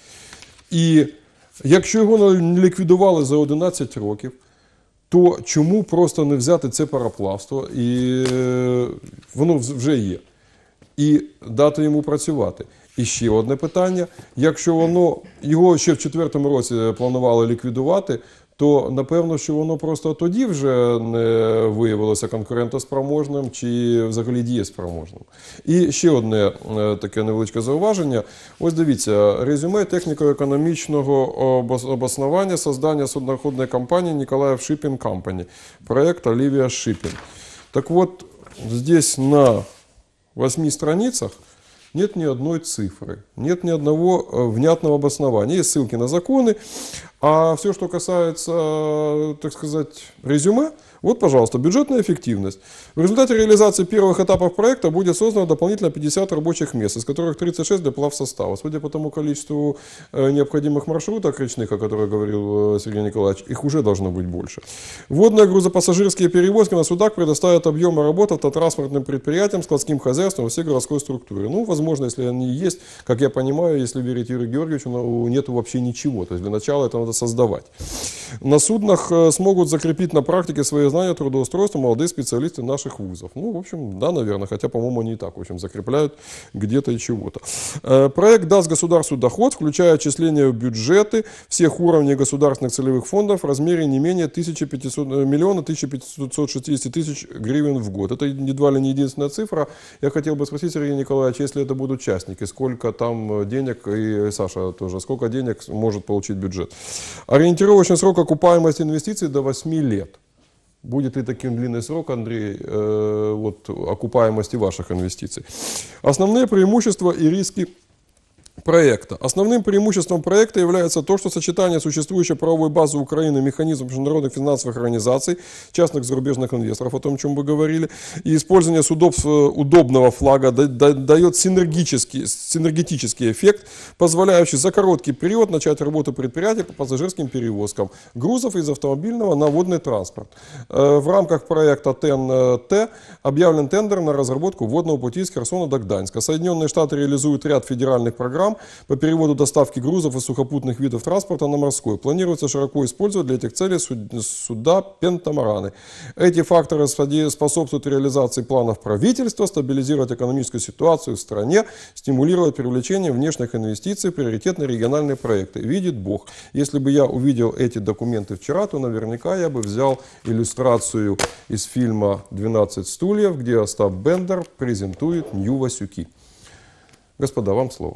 І якщо його не ліквідували за 11 років, то чому просто не взяти це пароплавство, і воно вже є, і дати йому працювати? І ще одне питання. Якщо його ще в 2004 році планували ліквідувати, то напевно, що воно просто тоді вже не виявилося конкурентоспроможним чи взагалі дієспроможним. І ще одне таке невеличке зауваження. Ось дивіться, резюме техніко-економічного обоснування создання судноходної компанії Николаев Shipping Company. Проект Оливия Shipping. Так вот, здесь на 8 страницах нет ни одной цифры, нет ни одного внятного обоснования. Есть ссылки на законы, А все, что касается, так сказать, резюме, вот, пожалуйста, бюджетная эффективность. В результате реализации первых этапов проекта будет создано дополнительно 50 рабочих мест, из которых 36 для плавсостава. Судя по тому количеству необходимых маршруток речных, о которых говорил Сергей Николаевич, их уже должно быть больше. Водные грузопассажирские перевозки на судах предоставят объемы работ автотранспортным предприятиям, складским хозяйствам во всей городской структуре. Ну, возможно, если они есть, как я понимаю, если верить Юрию Георгиевичу, нет вообще ничего. То есть для начала это надо создавать. На суднах смогут закрепить на практике свои знания трудоустройства молодые специалисты наших вузов. Ну, в общем, да, наверное, хотя, по-моему, они и так, в общем, закрепляют где-то и чего-то. Проект даст государству доход, включая отчисления в бюджеты всех уровней государственных целевых фондов в размере не менее 1560 тысяч гривен в год. Это едва ли не единственная цифра. Я хотел бы спросить, Сергей Николаевич, если это будут частники, сколько там денег, и Саша тоже, сколько денег может получить бюджет. Ориентировочный срок окупаемости инвестиций до 8 лет. Будет ли таким длинный срок, Андрей, вот, окупаемости ваших инвестиций? Основные преимущества и риски проекта. Основным преимуществом проекта является то, что сочетание существующей правовой базы Украины, механизмов международных финансовых организаций, частных зарубежных инвесторов, о том, о чем вы говорили, и использование судов удобного флага дает синергетический эффект, позволяющий за короткий период начать работу предприятий по пассажирским перевозкам грузов из автомобильного на водный транспорт. В рамках проекта ТЕН-Т объявлен тендер на разработку водного пути из Херсона до Гданьска. Соединенные Штаты реализуют ряд федеральных программ по переводу доставки грузов и сухопутных видов транспорта на морской. Планируется широко использовать для этих целей суда «Пентамараны». Эти факторы способствуют реализации планов правительства, стабилизировать экономическую ситуацию в стране, стимулировать привлечение внешних инвестиций, приоритетные региональные проекты. Видит Бог. Если бы я увидел эти документы вчера, то наверняка я бы взял иллюстрацию из фильма «12 стульев», где Остап Бендер презентует Нью-Васюки. Господа, вам слово.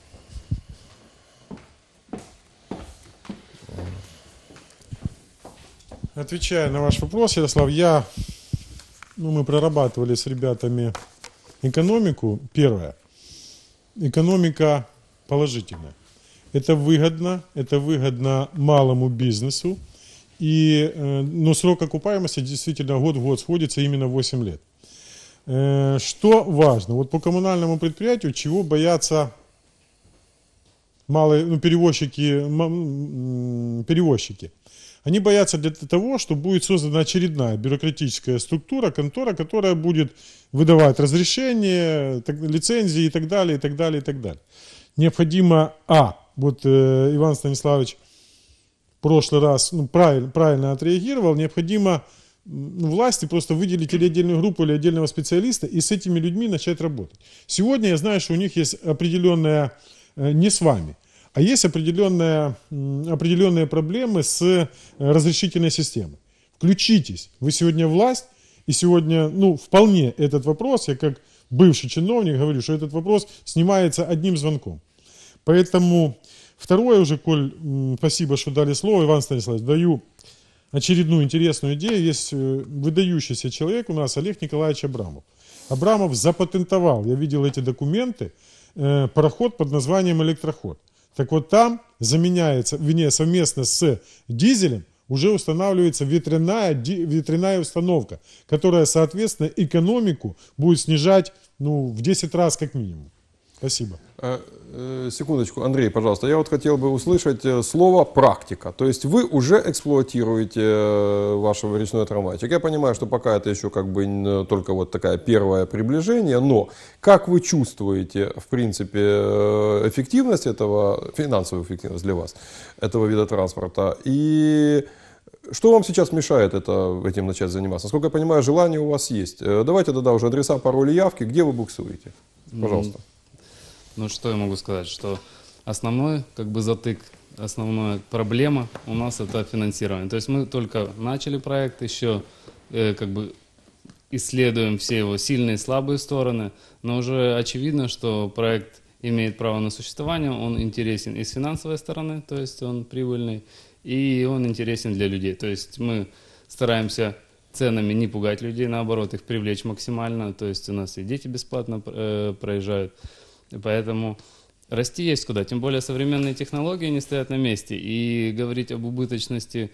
Отвечая на ваш вопрос, Ярослав, мы прорабатывали с ребятами экономику. Первое. Экономика положительная. Это выгодно малому бизнесу. Но срок окупаемости действительно год в год сходится именно 8 лет. Что важно? Вот по коммунальному предприятию, чего боятся малые перевозчики? Они боятся для того, что будет создана очередная бюрократическая структура, контора, которая будет выдавать разрешения, лицензии и так далее, и так далее, и так далее. Необходимо, вот Иван Станиславович в прошлый раз правильно отреагировал, необходимо власти просто выделить или отдельную группу, или отдельного специалиста и с этими людьми начать работать. Сегодня я знаю, что у них есть определенная, не с вами, а есть определенные проблемы с разрешительной системой. Включитесь. Вы сегодня власть, и сегодня, вполне этот вопрос, я как бывший чиновник говорю, что этот вопрос снимается одним звонком. Поэтому второе уже, Коль, спасибо, что дали слово, Иван Станиславович, даю очередную интересную идею. Есть выдающийся человек у нас, Олег Николаевич Абрамов. Абрамов запатентовал, я видел эти документы, пароход под названием «Электроход». Так вот там заменяется, совместно с дизелем уже устанавливается ветряная установка, которая, соответственно, экономику будет снижать в 10 раз как минимум. Спасибо. Секундочку, Андрей, пожалуйста. Я вот хотел бы услышать слово «практика». То есть вы уже эксплуатируете вашего речной трамвайчик. Я понимаю, что пока это еще только вот такое первое приближение, но как вы чувствуете, в принципе, эффективность финансовую эффективность для вас, этого вида транспорта? И что вам сейчас мешает этим начать заниматься? Насколько я понимаю, желание у вас есть. Давайте тогда уже адреса, пароли, явки. Где вы буксуете? Пожалуйста. Что я могу сказать, что основной затык, основная проблема у нас это финансирование. То есть мы только начали проект, еще исследуем все его сильные и слабые стороны, но уже очевидно, что проект имеет право на существование, он интересен и с финансовой стороны, то есть он прибыльный, и он интересен для людей. То есть мы стараемся ценами не пугать людей, наоборот, их привлечь максимально, то есть у нас и дети бесплатно проезжают. Поэтому расти есть куда. Тем более современные технологии не стоят на месте. И говорить об убыточности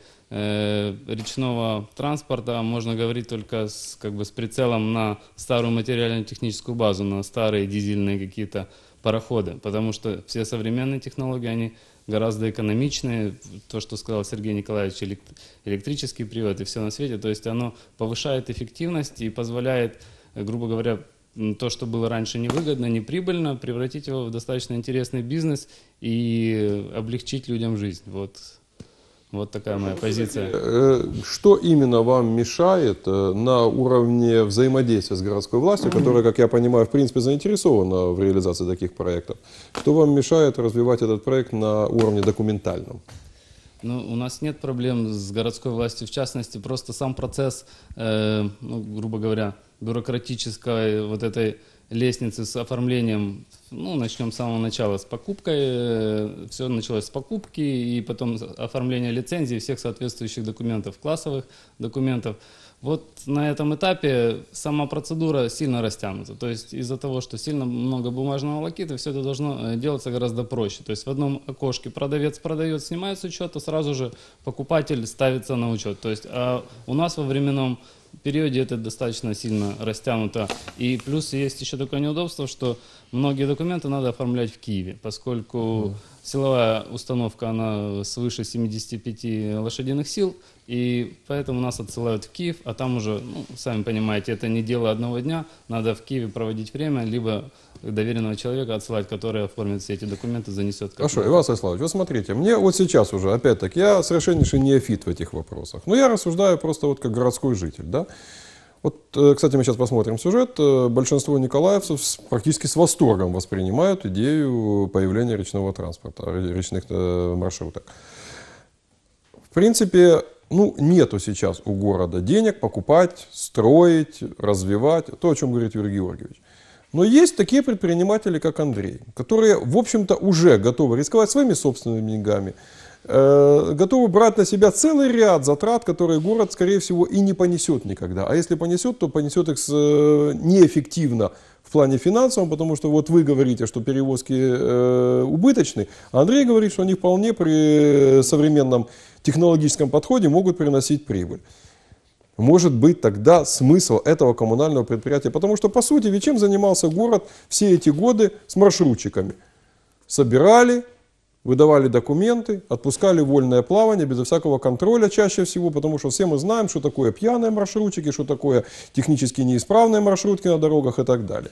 речного транспорта можно говорить только с прицелом на старую материально-техническую базу, на старые дизельные какие-то пароходы. Потому что все современные технологии, они гораздо экономичнее. То, что сказал Сергей Николаевич, электрический привод и все на свете. То есть оно повышает эффективность и позволяет, грубо говоря, то, что было раньше невыгодно, неприбыльно, превратить его в достаточно интересный бизнес и облегчить людям жизнь. Вот такая моя позиция. Что именно вам мешает на уровне взаимодействия с городской властью, которая, как я понимаю, в принципе заинтересована в реализации таких проектов? Что вам мешает развивать этот проект на уровне документальном? Ну, у нас нет проблем с городской властью, в частности, просто сам процесс, грубо говоря, бюрократической вот этой лестницы с оформлением, начнем с самого начала, с покупкой, все началось с покупки и потом оформление лицензии, всех соответствующих документов, классовых документов. Вот на этом этапе сама процедура сильно растянута. То есть из-за того, что сильно много бумажного волокита, все это должно делаться гораздо проще. То есть в одном окошке продавец продает, снимает с учета, сразу же покупатель ставится на учет. То есть у нас во временном периоде это достаточно сильно растянуто. И плюс есть еще такое неудобство, что многие документы надо оформлять в Киеве, поскольку силовая установка, она свыше 75 лошадиных сил, и поэтому нас отсылают в Киев, а там уже, сами понимаете, это не дело одного дня, надо в Киеве проводить время, либо доверенного человека отсылать, который оформит все эти документы, занесет. Хорошо, Иван Станиславович, вот смотрите, мне вот сейчас уже, опять-таки, я совершеннейший неофит в этих вопросах, но я рассуждаю просто вот как городской житель, да. Вот, кстати, мы сейчас посмотрим сюжет. Большинство николаевцев практически с восторгом воспринимают идею появления речного транспорта, речных маршруток. В принципе, нету сейчас у города денег покупать, строить, развивать, то, о чем говорит Юрий Георгиевич. Но есть такие предприниматели, как Андрей, которые, в общем-то, уже готовы рисковать своими собственными деньгами, готовы брать на себя целый ряд затрат, которые город, скорее всего, и не понесет никогда. А если понесет, то понесет их неэффективно в плане финансовом, потому что вот вы говорите, что перевозки убыточны, а Андрей говорит, что они вполне при современном технологическом подходе могут приносить прибыль. Может быть тогда смысл этого коммунального предприятия? Потому что, по сути, ведь чем занимался город все эти годы с маршрутчиками? Собирали, выдавали документы, отпускали вольное плавание безо всякого контроля чаще всего, потому что все мы знаем, что такое пьяные маршрутчики, что такое технически неисправные маршрутки на дорогах и так далее.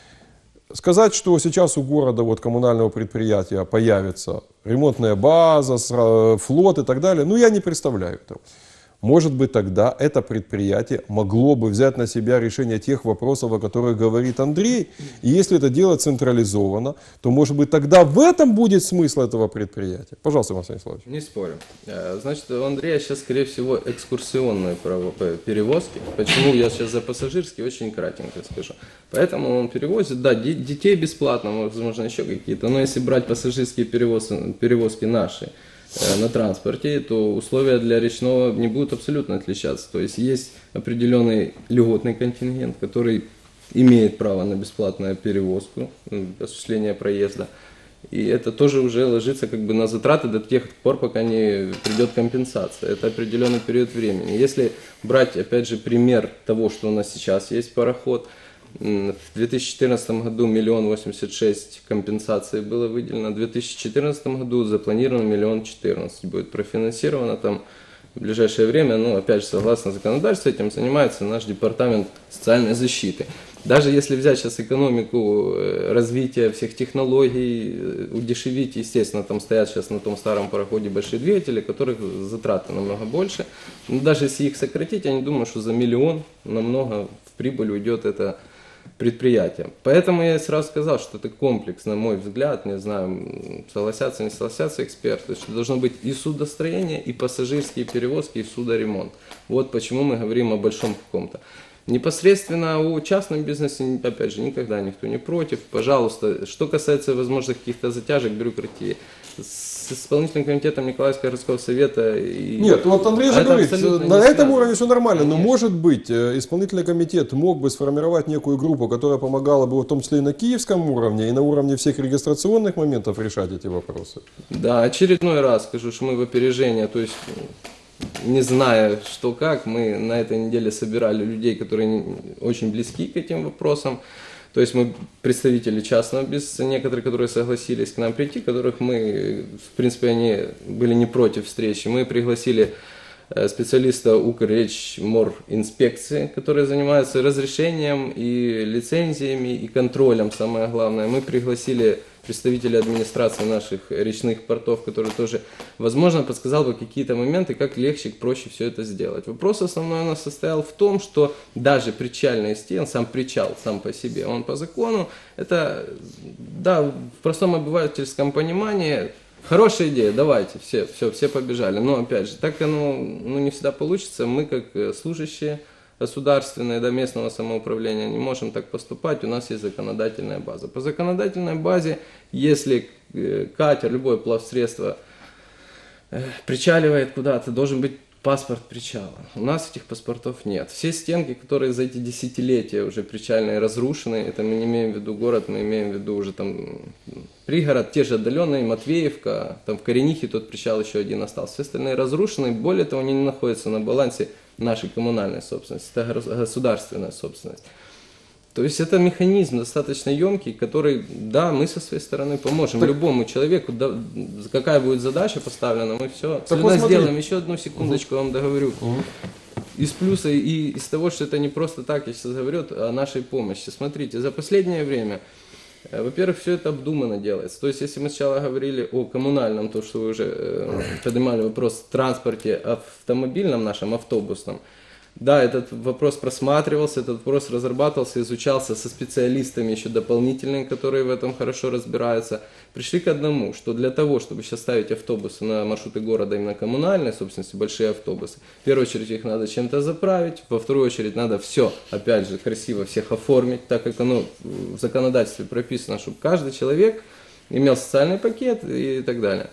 Сказать, что сейчас у города вот коммунального предприятия появится ремонтная база, флот и так далее, я не представляю этого. Может быть, тогда это предприятие могло бы взять на себя решение тех вопросов, о которых говорит Андрей. И если это делать централизованно, то, может быть, тогда в этом будет смысл этого предприятия. Пожалуйста, Иван Станиславович. Не спорю. Значит, у Андрея сейчас, скорее всего, экскурсионные перевозки. Почему я сейчас за пассажирские, очень кратенько скажу. Поэтому он перевозит, да, детей бесплатно, возможно, еще какие-то. Но если брать пассажирские перевозки наши, на транспорте, то условия для речного не будут абсолютно отличаться. То есть есть определенный льготный контингент, который имеет право на бесплатную перевозку, осуществление проезда. И это тоже уже ложится на затраты до тех пор, пока не придет компенсация. Это определенный период времени. Если брать, опять же, пример того, что у нас сейчас есть пароход, в 2014 году 1 086 000 компенсаций было выделено, в 2014 году запланировано 1 014 000 будет профинансировано там в ближайшее время, опять же, согласно законодательству, этим занимается наш департамент социальной защиты. Даже если взять сейчас экономику развития всех технологий, удешевить, естественно, там стоят сейчас на том старом пароходе большие двигатели, которых затраты намного больше. Но даже если их сократить, я не думаю, что за 1 миллион намного в прибыль уйдет это предприятия. Поэтому я сразу сказал, что это комплекс, на мой взгляд, не знаю, согласятся, не согласятся эксперты, что должно быть и судостроение, и пассажирские перевозки, и судоремонт. Вот почему мы говорим о большом каком-то. Непосредственно о частном бизнесе, опять же, никогда никто не против. Пожалуйста, что касается возможных каких-то затяжек, бюрократии, с исполнительным комитетом Николаевского городского совета... Нет, вот Андрей же это говорит, абсолютно на не этом связано. уровне все нормально, но Конечно. может быть исполнительный комитет мог бы сформировать некую группу, которая помогала бы в том числе и на киевском уровне, и на уровне всех регистрационных моментов решать эти вопросы. Да, очередной раз скажу, что мы в опережение, то есть не зная, что как, мы на этой неделе собирали людей, которые очень близки к этим вопросам. То есть мы представители частного бизнеса, некоторые, которые согласились к нам прийти, которых мы, в принципе, они были не против встречи. Мы пригласили специалиста Укрречморинспекции, который занимается разрешением и лицензиями, и контролем, самое главное. Мы пригласили представителей администрации наших речных портов, который тоже, возможно, подсказал бы какие-то моменты, как легче, проще все это сделать. Вопрос основной у нас состоял в том, что даже причальные стены, сам причал сам по себе, он по закону, это, да, в простом обывательском понимании, хорошая идея, давайте, все побежали. Но, опять же, так оно не всегда получится. Мы, как служащие государственные, до местного самоуправления, не можем так поступать. У нас есть законодательная база. По законодательной базе, если катер, любое плавсредство причаливает куда-то, должен быть паспорт причала. У нас этих паспортов нет. Все стенки, которые за эти десятилетия уже причальные разрушены, это мы не имеем в виду город, мы имеем в виду уже там пригород, те же отдаленные, Матвеевка, там в Коренихе тот причал еще один остался. Все остальные разрушены, более того, они не находятся на балансе нашей коммунальной собственности, это государственная собственность. То есть это механизм достаточно емкий, который, да, мы со своей стороны поможем любому человеку, да, какая будет задача поставлена, мы все сделаем. Еще одну секундочку вам договорю. Из плюса и из того, что это не просто так, я сейчас говорю о нашей помощи. Смотрите, за последнее время, во-первых, все это обдуманно делается. То есть, если мы сначала говорили о коммунальном, то, что вы уже поднимали вопрос в транспорте автомобильном нашем, автобусном, да, этот вопрос просматривался, этот вопрос разрабатывался, изучался со специалистами еще дополнительными, которые в этом хорошо разбираются. Пришли к одному, что для того, чтобы сейчас ставить автобусы на маршруты города именно коммунальной собственности, большие автобусы, в первую очередь их надо чем-то заправить, во вторую очередь надо все, опять же, красиво всех оформить, так как оно в законодательстве прописано, чтобы каждый человек имел социальный пакет и так далее.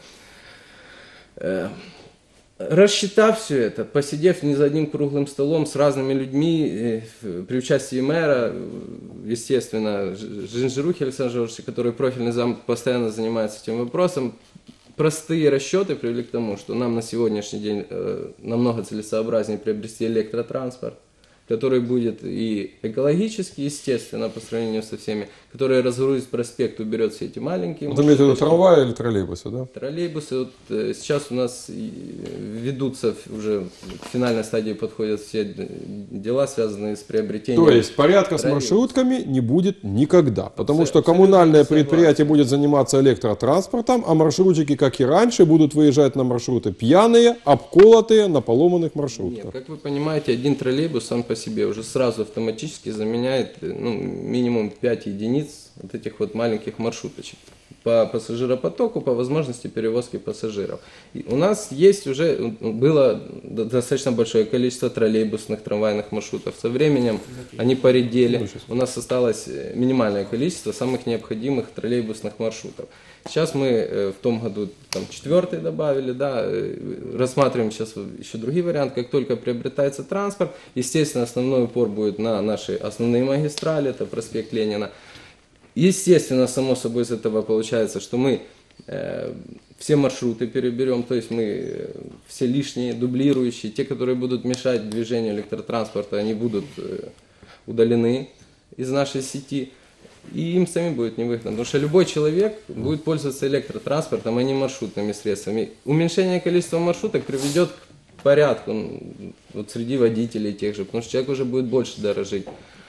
Рассчитав все это, посидев не за одним круглым столом с разными людьми, при участии мэра, естественно, Жинжирухи Александра Жоржевича, который профильный зам, постоянно занимается этим вопросом, простые расчеты привели к тому, что нам на сегодняшний день намного целесообразнее приобрести электротранспорт, который будет и экологически, естественно, по сравнению со всеми, который разгрузит проспект, уберет все эти маленькие. Вы имеете в виду трамваи или троллейбусы, да? Троллейбусы. Вот, сейчас у нас ведутся, уже в финальной стадии подходят все дела, связанные с приобретением. То есть порядка с маршрутками не будет никогда, потому что коммунальное предприятие будет заниматься электротранспортом, а маршрутчики, как и раньше, будут выезжать на маршруты пьяные, обколотые на поломанных маршрутках. Нет, как вы понимаете, один троллейбус сам по себе уже сразу автоматически заменяет минимум 5 единиц вот этих вот маленьких маршруточек по пассажиропотоку, по возможности перевозки пассажиров. И у нас есть уже, было достаточно большое количество троллейбусных, трамвайных маршрутов. Со временем они поредели. У нас осталось минимальное количество самых необходимых троллейбусных маршрутов. Сейчас мы в том году там 4-й добавили, да, рассматриваем сейчас еще другие варианты. Как только приобретается транспорт, естественно, основной упор будет на наши основные магистрали, это проспект Ленина. Естественно, само собой из этого получается, что мы все маршруты переберем, то есть мы все лишние, дублирующие, те, которые будут мешать движению электротранспорта, они будут удалены из нашей сети. И им самим будет невыгодно, потому что любой человек будет пользоваться электротранспортом, а не маршрутными средствами. Уменьшение количества маршруток приведет к порядку вот среди водителей тех же, потому что человек уже будет больше дорожить.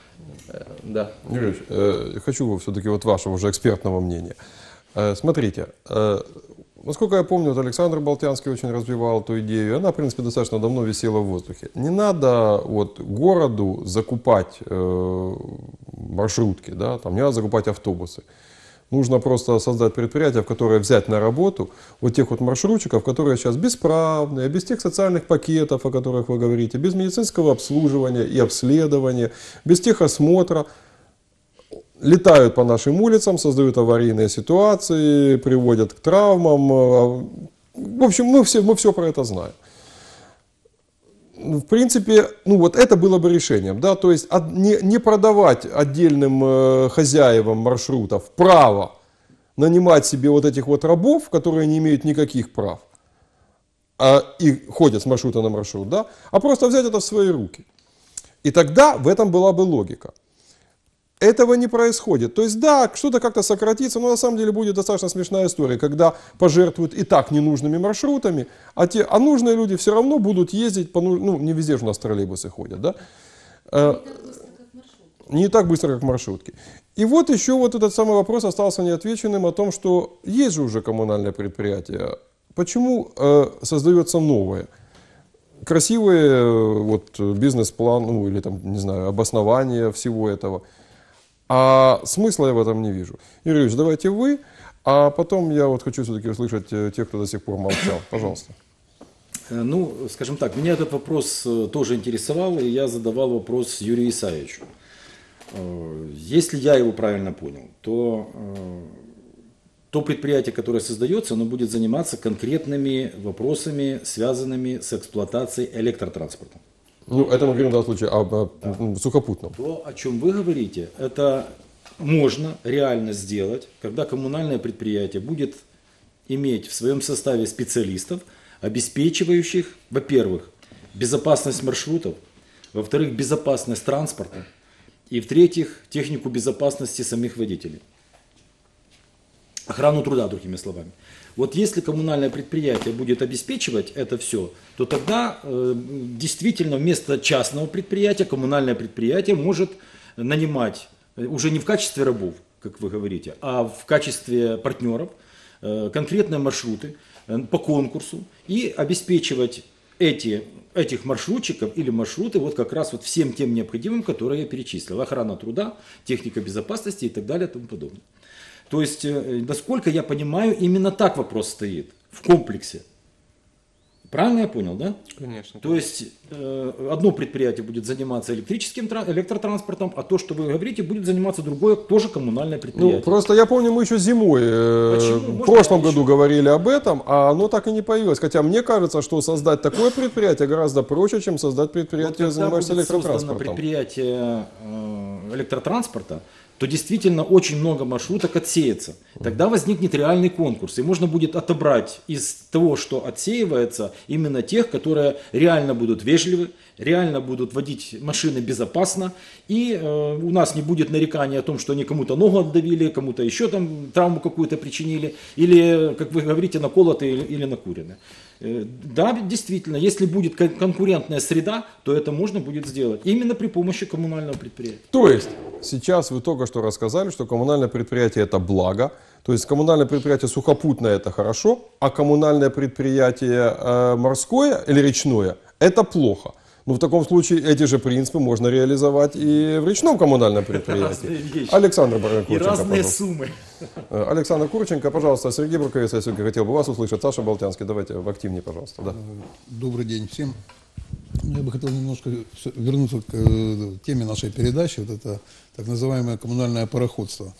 Да. Юрий Ильич, хочу все-таки вот вашего уже экспертного мнения. Смотрите, насколько я помню, вот Александр Болтянский очень развивал эту идею, она, в принципе, достаточно давно висела в воздухе. Не надо вот городу закупать маршрутки, да, там не надо закупать автобусы. Нужно просто создать предприятие, в которое взять на работу вот тех вот маршрутчиков, которые сейчас бесправные, без тех социальных пакетов, о которых вы говорите, без медицинского обслуживания и обследования, без техосмотра. Летают по нашим улицам, создают аварийные ситуации, приводят к травмам. В общем, мы все про это знаем. В принципе, ну вот это было бы решением, да, то есть не продавать отдельным хозяевам маршрутов право нанимать себе вот этих вот рабов, которые не имеют никаких прав, и ходят с маршрута на маршрут, да, а просто взять это в свои руки. И тогда в этом была бы логика. Этого не происходит. То есть, да, что-то как-то сократится, но на самом деле будет достаточно смешная история, когда пожертвуют и так ненужными маршрутами, а нужные люди все равно будут ездить, ну, не везде же у нас троллейбусы ходят, да? Не так быстро, как маршрутки. И вот еще вот этот самый вопрос остался неотвеченным о том, что есть же уже коммунальное предприятие. Почему создается новое? Красивый вот бизнес-план, ну, или там, не знаю, обоснование всего этого. А смысла я в этом не вижу. Юрий Ильич, давайте вы, а потом я вот хочу все-таки услышать тех, кто до сих пор молчал. Пожалуйста. Ну, скажем так, меня этот вопрос тоже интересовал, и я задавал вопрос Юрию Исаевичу. Если я его правильно понял, то предприятие, которое создается, оно будет заниматься конкретными вопросами, связанными с эксплуатацией электротранспорта. Ну, это мы говорим в данном случае о сухопутном. То, о чем вы говорите, это можно реально сделать, когда коммунальное предприятие будет иметь в своем составе специалистов, обеспечивающих, во-первых, безопасность маршрутов, во-вторых, безопасность транспорта, и в-третьих, технику безопасности самих водителей. Охрану труда, другими словами. Вот если коммунальное предприятие будет обеспечивать это все, то тогда действительно вместо частного предприятия коммунальное предприятие может нанимать уже не в качестве рабов, как вы говорите, а в качестве партнеров конкретные маршруты по конкурсу и обеспечивать этих маршрутчиков или маршруты вот как раз вот всем тем необходимым, которые я перечислил. Охрана труда, техника безопасности и так далее и тому подобное. То есть, насколько я понимаю, именно так вопрос стоит в комплексе. Правильно я понял, да? Конечно. То есть, одно предприятие будет заниматься электротранспортом, а то, что вы говорите, будет заниматься другое, тоже коммунальное предприятие. Ну, просто я помню, мы еще зимой в прошлом году говорили об этом, а оно так и не появилось. Хотя мне кажется, что создать такое предприятие гораздо проще, чем создать предприятие, занимающееся электротранспортом. Когда будет предприятие электротранспорта, то действительно очень много маршруток отсеется. Тогда возникнет реальный конкурс, и можно будет отобрать из того, что отсеивается, именно тех, которые реально будут вежливы, реально будут водить машины безопасно, и у нас не будет нарекания о том, что они кому-то ногу отдавили, кому-то еще там травму какую-то причинили, или, как вы говорите, наколоты или накурены. Да, действительно, если будет конкурентная среда, то это можно будет сделать именно при помощи коммунального предприятия. То есть, сейчас вы только что рассказали, что коммунальное предприятие это благо, то есть коммунальное предприятие сухопутное это хорошо, а коммунальное предприятие морское или речное это плохо. Ну, в таком случае эти же принципы можно реализовать и в речном коммунальном предприятии. Александр Курченко, и разные пожалуйста. суммы. Александр Курченко, пожалуйста. Сергей Бурковец, я все-таки хотел бы вас услышать. Саша Болтянский, давайте активнее, пожалуйста. Да. Добрый день всем. Я бы хотел немножко вернуться к теме нашей передачи. Вот это так называемое коммунальное пароходство.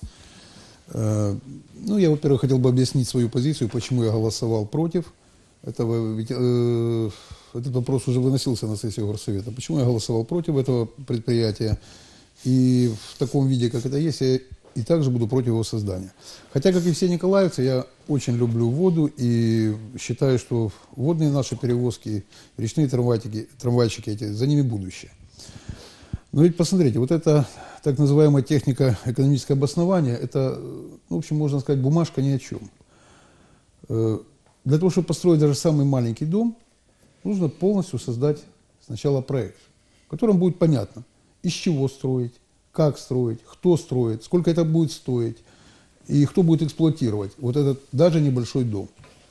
Ну, я, во-первых, хотел бы объяснить свою позицию, почему я голосовал против этого. Ведь этот вопрос уже выносился на сессию Горсовета. Почему я голосовал против этого предприятия? И в таком виде, как это есть, я и также буду против его создания. Хотя, как и все николаевцы, я очень люблю воду и считаю, что водные наши перевозки, речные трамвайчики эти, за ними будущее. Но ведь посмотрите, вот эта так называемая техника экономического обоснования, это, в общем, можно сказать, бумажка ни о чем. Для того, чтобы построить даже самый маленький дом, нужно полностью создать сначала проект, в котором будет понятно, из чего строить, как строить, кто строит, сколько это будет стоить и кто будет эксплуатировать вот этот даже небольшой дом.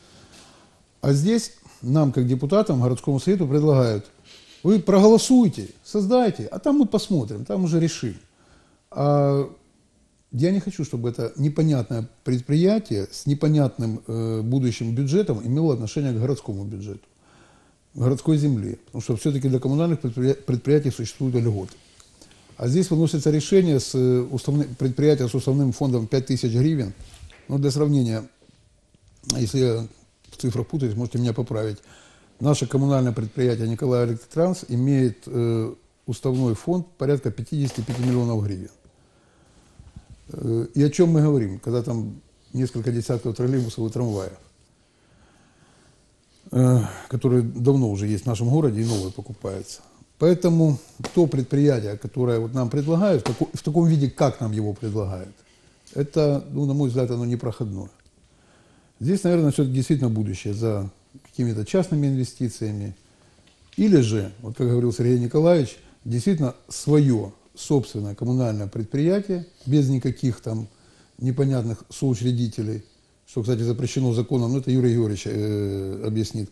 А здесь нам, как депутатам, городскому совету предлагают, вы проголосуйте, создайте, а там мы посмотрим, там уже решим. А Я не хочу, чтобы это непонятное предприятие с непонятным будущим бюджетом имело отношение к городскому бюджету, к городской земле. Потому что все-таки для коммунальных предприятий существуют льготы. А здесь выносится решение с предприятия с уставным фондом 5000 гривен. Ну, для сравнения, если я в цифрах путаюсь, можете меня поправить. Наше коммунальное предприятие Николаев Электротранс имеет уставной фонд порядка 55 миллионов гривен. И о чем мы говорим, когда там несколько десятков троллейбусов и трамваев, которые давно уже есть в нашем городе и новые покупаются. Поэтому то предприятие, которое вот нам предлагают, в таком виде, как нам его предлагают, это, ну, на мой взгляд, оно непроходное. Здесь, наверное, все-таки действительно будущее за какими-то частными инвестициями. Или же, вот как говорил Сергей Николаевич, действительно свое собственное коммунальное предприятие, без никаких там непонятных соучредителей, что, кстати, запрещено законом, но это Юрий Георгиевич объяснит,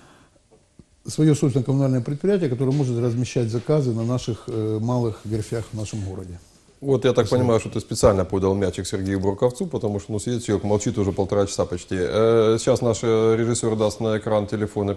свое собственное коммунальное предприятие, которое может размещать заказы на наших малых верфях в нашем городе. Вот я так понимаю, что ты специально подал мячик Сергею Бурковцу, потому что, ну, сидит человек, молчит уже 1,5 часа почти. Сейчас наш режиссер даст на экран телефоны,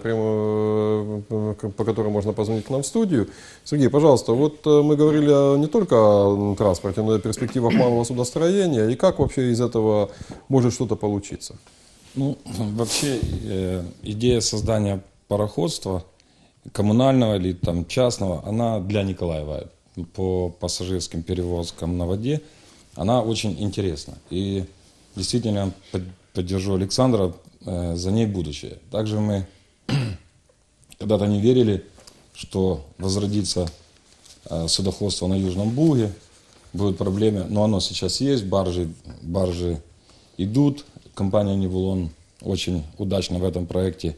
по которым можно позвонить к нам в студию. Сергей, пожалуйста, вот мы говорили не только о транспорте, но и о перспективах малого судостроения. И как вообще из этого может что-то получиться? Ну, вообще, идея создания пароходства, коммунального или там частного, она для Николаева по пассажирским перевозкам на воде, она очень интересна. И действительно поддержу Александра, за ней будущее. Также мы когда-то не верили, что возродится судоходство на Южном Буге, будут проблемы, но оно сейчас есть, баржи идут. Компания «Нибулон» очень удачно в этом проекте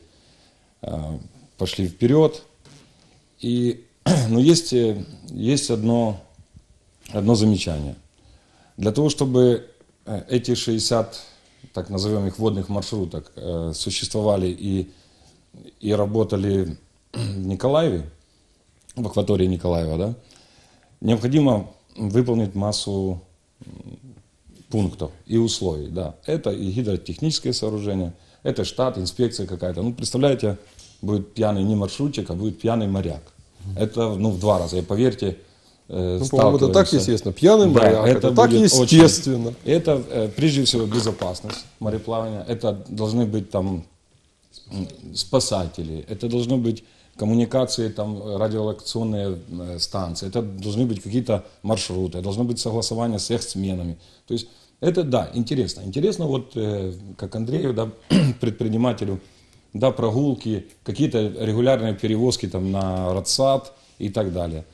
пошли вперед. Но есть одно замечание. Для того, чтобы эти 60, так назовем их, водных маршруток существовали и работали в Николаеве, в акватории Николаева, да, необходимо выполнить массу пунктов и условий. Да. Это и гидротехническое сооружение, это штат, инспекция какая-то. Ну, представляете, будет пьяный не маршрутчик, а будет пьяный моряк. Это, ну, в 2 раза, и поверьте, ну, по-моему, это так естественно. Пьяный моряк, это так естественно. Очень, это, прежде всего, безопасность мореплавания. Это должны быть там спасатели, это должны быть коммуникации, там, радиолокационные станции, это должны быть какие-то маршруты, должно быть согласование с яхтсменами. То есть это, да, интересно. Интересно, вот как Андрею, да, предпринимателю, да, прогулки, какие-то регулярные перевозки там, на Радсад и так далее.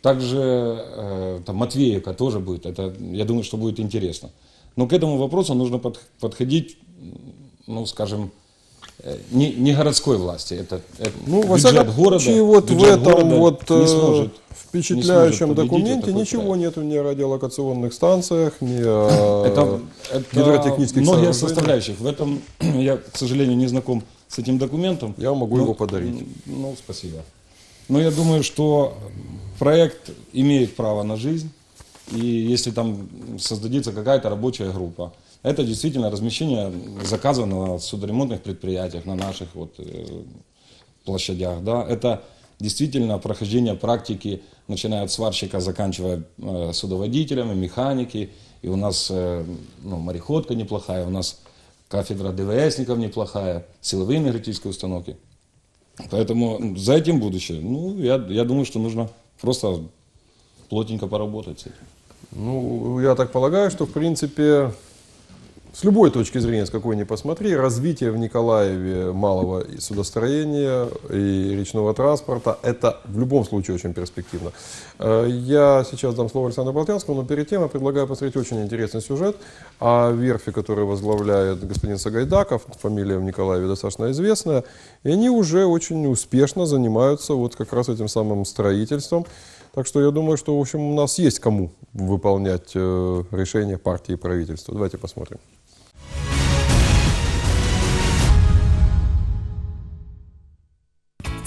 Также там, Матвеевка тоже будет, это, я думаю, что будет интересно. Но к этому вопросу нужно подходить, ну, скажем, не городской власти, это ну, бюджет города. Вот в этом вот сможет, впечатляющем документе ничего нету ни о радиолокационных станциях, ни о гидротехнических многие составляющих. В этом я, к сожалению, не знаком с этим документом. Я могу его подарить. Ну, спасибо. Но я думаю, что проект имеет право на жизнь, и если там создадится какая-то рабочая группа, это действительно размещение заказов на судоремонтных предприятиях, на наших вот, площадях. Да? Это действительно прохождение практики, начиная от сварщика, заканчивая судоводителями, механики. И у нас ну, мореходка неплохая, у нас кафедра ДВСников неплохая, силовые энергетические установки. Поэтому за этим будущее. Ну, я думаю, что нужно просто плотненько поработать с этим. Ну, я так полагаю, что в принципе с любой точки зрения, с какой ни посмотри, развитие в Николаеве малого судостроения и речного транспорта – это в любом случае очень перспективно. Я сейчас дам слово Александру Болтянскому, но перед тем я предлагаю посмотреть очень интересный сюжет о верфи, которую возглавляет господин Сагайдаков, фамилия в Николаеве достаточно известная, и они уже очень успешно занимаются вот как раз этим самым строительством. Так что я думаю, что в общем у нас есть кому выполнять решения партии и правительства. Давайте посмотрим.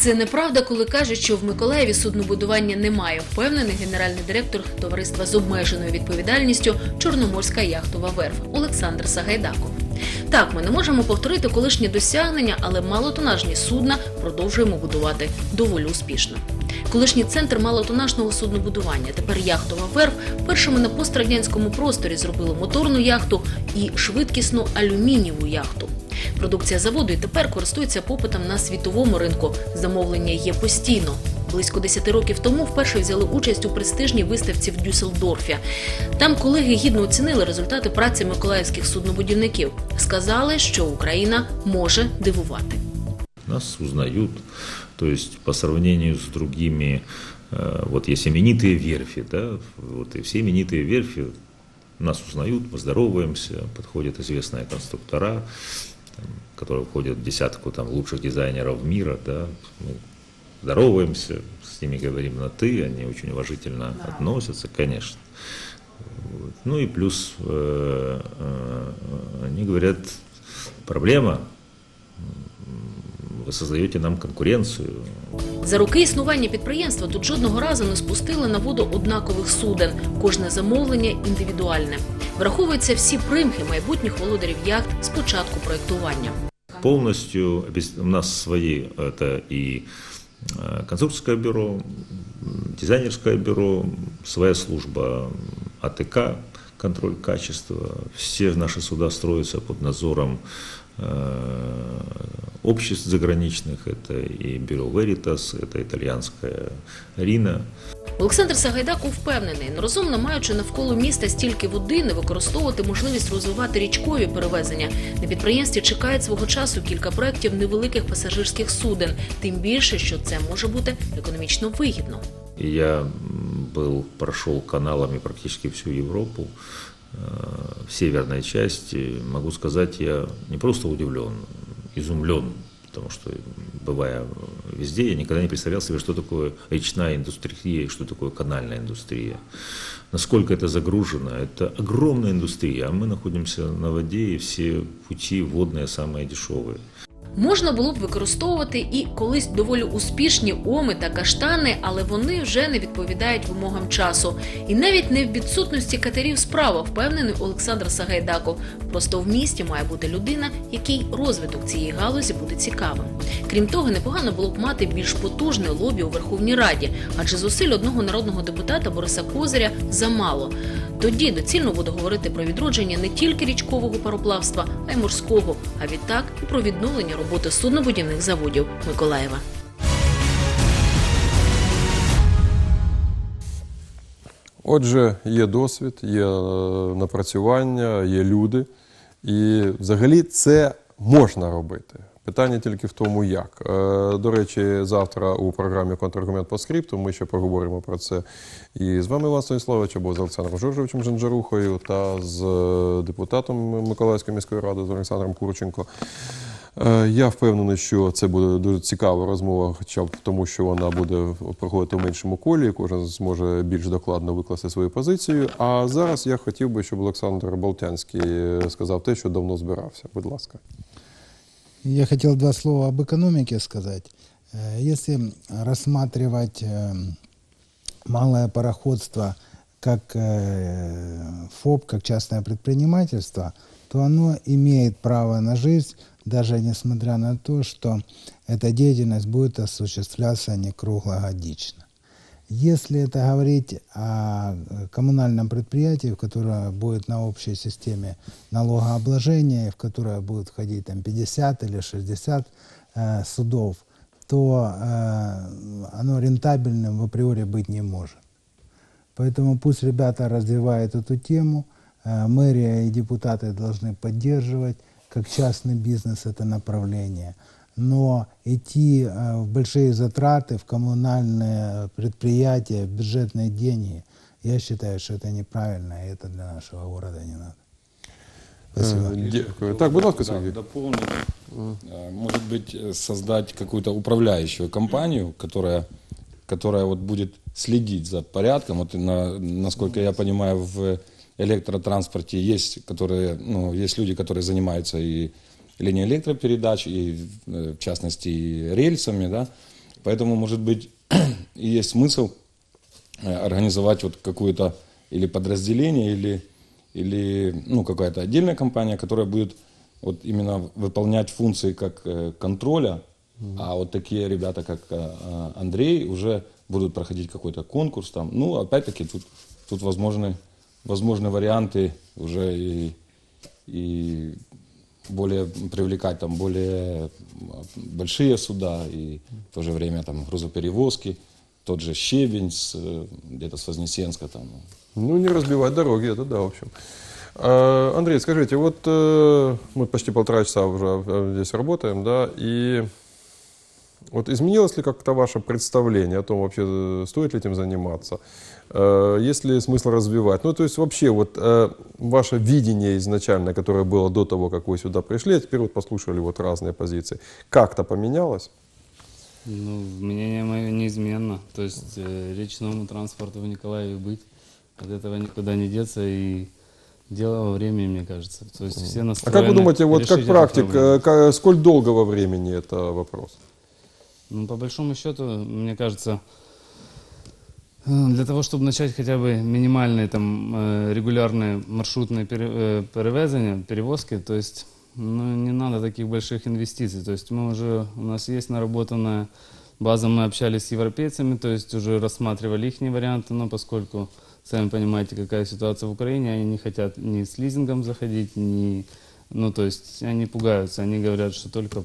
Це неправда, коли кажуть, що в Миколаєві суднобудування немає, впевнений генеральний директор товариства з обмеженою відповідальністю «Чорноморська яхтова верф» Олександр Сагайдаков. Так, ми не можемо повторити колишні досягнення, але малотонажні судна продовжуємо будувати доволі успішно. Колишній центр малотонажного суднобудування, тепер яхтова верф, першими на пострадянському просторі зробили моторну яхту і швидкісну алюмінієву яхту. Продукція заводу і тепер користується попитом на світовому ринку. Замовлення є постійно. Близько 10 років тому вперше взяли участь у престижній виставці в Дюссельдорфі. Там колеги гідно оцінили результати праці миколаївських суднобудівників. Сказали, що Україна може дивувати. Нас узнают, то есть по сравнению с другими, вот есть именитые верфи, да, вот и все именитые верфи нас узнают, мы здороваемся, подходят известные конструктора, которые входят в десятку там лучших дизайнеров мира, да, мы здороваемся, с ними говорим на «ты», они очень уважительно относятся, конечно. Вот. Ну и плюс они говорят, проблема, ви создаєте нам конкуренцію. За роки існування підприємства тут жодного разу не спустили на воду однакових суден. Кожне замовлення індивідуальне. Враховуються всі примхи майбутніх володарів яхт з початку проєктування. Повністю у нас свої, це і конструкторське бюро, дизайнерське бюро, своя служба АТК, контроль качества. Всі наші суда строятся під надзором обществ заграничных, это и Бюро Veritas, это итальянская Рина. Олександр Сагайдаков впевнений, нерозумно маючи навколо міста стільки води, не використовувати можливість розвивати річкові перевезення. На підприємстві чекають свого часу кілька проєктів невеликих пасажирських суден, тим більше, що це може бути економічно вигідно. Я прошел каналами практически всю Европу, в северной части. Могу сказать, я не просто удивлен, изумлен, потому что, бывая везде, я никогда не представлял себе, что такое речная индустрия, что такое канальная индустрия. Насколько это загружено, это огромная индустрия, а мы находимся на воде, и все пути водные самые дешевые. Можна було б використовувати і колись доволі успішні оми та каштани, але вони вже не відповідають вимогам часу. І навіть не в відсутності катерів справа, впевнений Олександр Сагайдаков. Просто в місті має бути людина, якій розвиток цієї галузі буде цікавим. Крім того, непогано було б мати більш потужне лобі у Верховній Раді, адже зусиль одного народного депутата Бориса Козиря замало. Тоді доцільно буде говорити про відродження не тільки річкового пароплавства, а й морського, а відтак і про відновлення роботи суднобудівних заводів Миколаєва. Отже, є досвід, є напрацювання, є люди. І взагалі це можна робити. Питання тільки в тому, як. До речі, завтра у програмі «Контраргумент по скрипту» ми ще поговоримо про це і з вами, Іван Станіславович, або з Олександром Жоржовичем Жанжарухою, та з депутатом Миколаївської міської ради, з Олександром Курченко. Я впевнений, що це буде дуже цікава розмова, хоча б тому, що вона буде проходити в меншому колі, кожен зможе більш докладно викласти свою позицію. А зараз я хотів би, щоб Олександр Болтянський сказав те, що давно збирався. Будь ласка. Я хотел два слова об экономике сказать. Если рассматривать малое пароходство как ФОП, как частное предпринимательство, то оно имеет право на жизнь, даже несмотря на то, что эта деятельность будет осуществляться не круглогодично. Если это говорить о коммунальном предприятии, которое будет на общей системе налогообложения, в которое будет входить там 50 или 60 судов, то оно рентабельным в априори быть не может. Поэтому пусть ребята развивают эту тему, мэрия и депутаты должны поддерживать как частный бизнес это направление. Но идти в большие затраты, в коммунальные предприятия, в бюджетные деньги, я считаю, что это неправильно, и это для нашего города не надо. Спасибо. Так, будь ласка, Сергей. Дополнить. Может быть, создать какую-то управляющую компанию, которая вот будет следить за порядком. Вот насколько я понимаю, в электротранспорте есть люди, которые занимаются и линией электропередач, и в частности и рельсами, да. Поэтому, может быть, и есть смысл организовать вот какое-то или подразделение, или ну, какая-то отдельная компания, которая будет вот именно выполнять функции как контроля, а вот такие ребята, как Андрей, уже будут проходить какой-то конкурс там. Ну, опять-таки, тут возможны варианты уже и более привлекать там более большие суда и в то же время там грузоперевозки, тот же щебень где-то с Вознесенска там. Ну, не разбивать дороги, это да, в общем. Андрей, скажите, вот мы почти 1,5 часа уже здесь работаем, да, и вот изменилось ли как-то ваше представление о том, вообще стоит ли этим заниматься, есть ли смысл развивать? Ну, то есть вообще вот ваше видение изначально, которое было до того, как вы сюда пришли, а теперь вот послушали вот разные позиции, как-то поменялось? Ну, мнение мое неизменно. То есть речному транспорту в Николаеве быть, от этого никуда не деться, и дело во времени, мне кажется. То есть все настроены. А как вы думаете, вот как практик, сколь долгого времени это вопрос? Ну, по большому счету, мне кажется, для того, чтобы начать хотя бы минимальные там регулярные маршрутные перевозки, то есть ну, не надо таких больших инвестиций. То есть у нас есть наработанная база, мы общались с европейцами, то есть уже рассматривали их варианты, но поскольку, сами понимаете, какая ситуация в Украине, они не хотят ни с лизингом заходить, ну, то есть они пугаются, они говорят, что только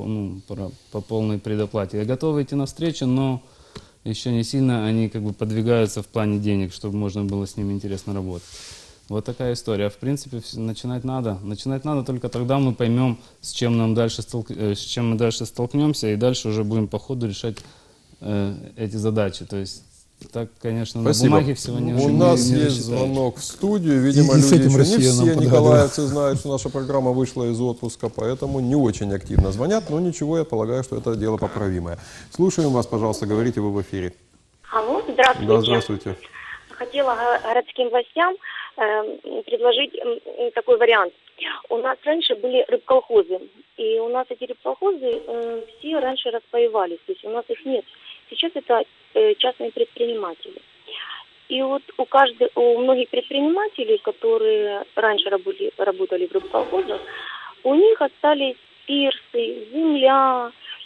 по полной предоплате. Я готов идти навстречу, но еще не сильно они как бы подвигаются в плане денег, чтобы можно было с ними интересно работать. Вот такая история. В принципе, начинать надо. Начинать надо, только тогда мы поймем, с чем мы дальше столкнемся, и дальше уже будем по ходу решать эти задачи. То есть так, конечно, Спасибо. На бумаге всего не У нас есть звонок в студию. Видимо, люди еще не все николаевцы знают, что наша программа вышла из отпуска, поэтому не очень активно звонят. Но ничего, я полагаю, что это дело поправимое. Слушаем вас, пожалуйста, говорите вы в эфире. Алло, здравствуйте. Да, здравствуйте. Хотела городским властям предложить такой вариант. У нас раньше были рыбколхозы, и у нас эти рыбколхозы все раньше распаевались, то есть у нас их нет. Сейчас это частные предприниматели. И вот у многих предпринимателей, которые раньше работали в рыбколхозах, у них остались пирсы, земля.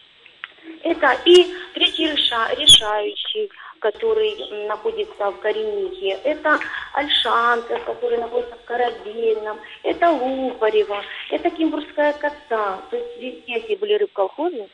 Это и третий решающий, который находится в Коренихе, это Ольшанцев, который находится в Корабельном, это Лупарево, это Кимбургская коса. То есть везде, где были рыбколхозы,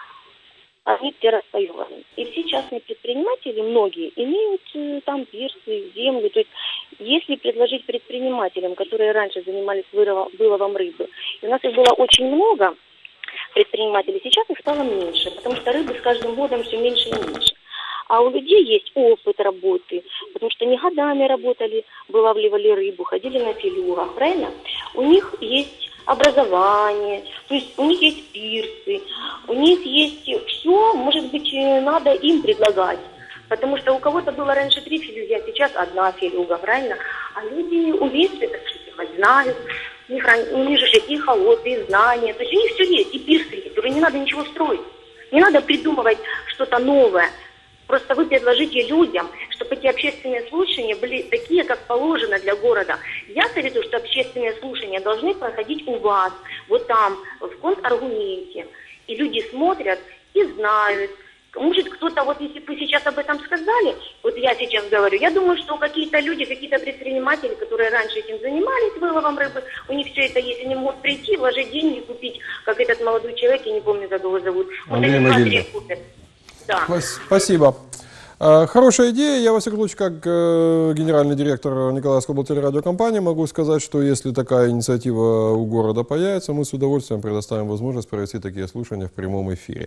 они все распаеваны. И все частные предприниматели, многие, имеют там пирсы, землю. То есть если предложить предпринимателям, которые раньше занимались выловом рыбы, и у нас их было очень много, предпринимателей, сейчас их стало меньше, потому что рыбы с каждым годом все меньше и меньше. А у людей есть опыт работы, потому что они годами работали, вылавливали рыбу, ходили на филюгах, правильно? У них есть образование, то есть у них есть пирсы, у них есть все, может быть, надо им предлагать. Потому что у кого-то было раньше 3 филюги, а сейчас 1 филюга, правильно? А люди умеют это все знают, у них же и холодные знания, то есть у них все есть, и пирсы есть, уже не надо ничего строить, не надо придумывать что-то новое. Просто вы предложите людям, чтобы эти общественные слушания были такие, как положено для города. Я советую, что общественные слушания должны проходить у вас, вот там, в контраргументе. И люди смотрят и знают. Может, кто-то, вот если бы вы сейчас об этом сказали, вот я сейчас говорю, я думаю, что какие-то люди, какие-то предприниматели, которые раньше этим занимались, выловом рыбы, у них все это есть, они могут прийти, вложить деньги, купить, как этот молодой человек, я не помню, как его зовут. Андрей Могильный. Да. Спасибо. Хорошая идея. Я, во всяком случае, как генеральный директор Николаевской облтелерадиокомпании могу сказать, что если такая инициатива у города появится, мы с удовольствием предоставим возможность провести такие слушания в прямом эфире.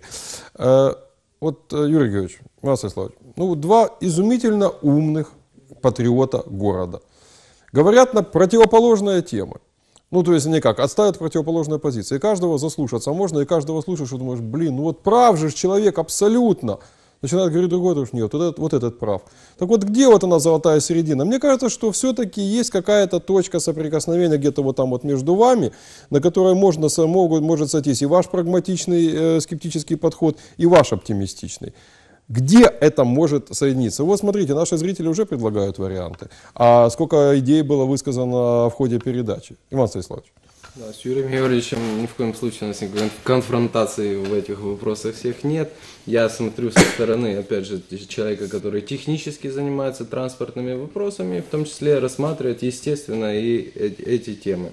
Вот, Юрий Георгиевич, Владислав Славович, 2 изумительно умных патриота города говорят на противоположные темы. Ну, то есть, никак, отставят противоположные позиции. И каждого заслушаться можно, и каждого слушаешь, и думаешь, блин, ну вот прав же человек абсолютно. Начинает говорить другой, уж нет, вот этот прав. Так вот, где вот она золотая середина? Мне кажется, что все-таки есть какая-то точка соприкосновения где-то вот там вот между вами, на которой может сойтись и ваш прагматичный скептический подход, и ваш оптимистичный. Где это может соединиться? Вот смотрите, наши зрители уже предлагают варианты. А сколько идей было высказано в ходе передачи? Иван Станиславович. Да, с Юрием Георгиевичем ни в коем случае у нас никакой конфронтации в этих вопросах всех нет. Я смотрю со стороны, опять же, человека, который технически занимается транспортными вопросами, в том числе рассматривает, естественно, и эти темы.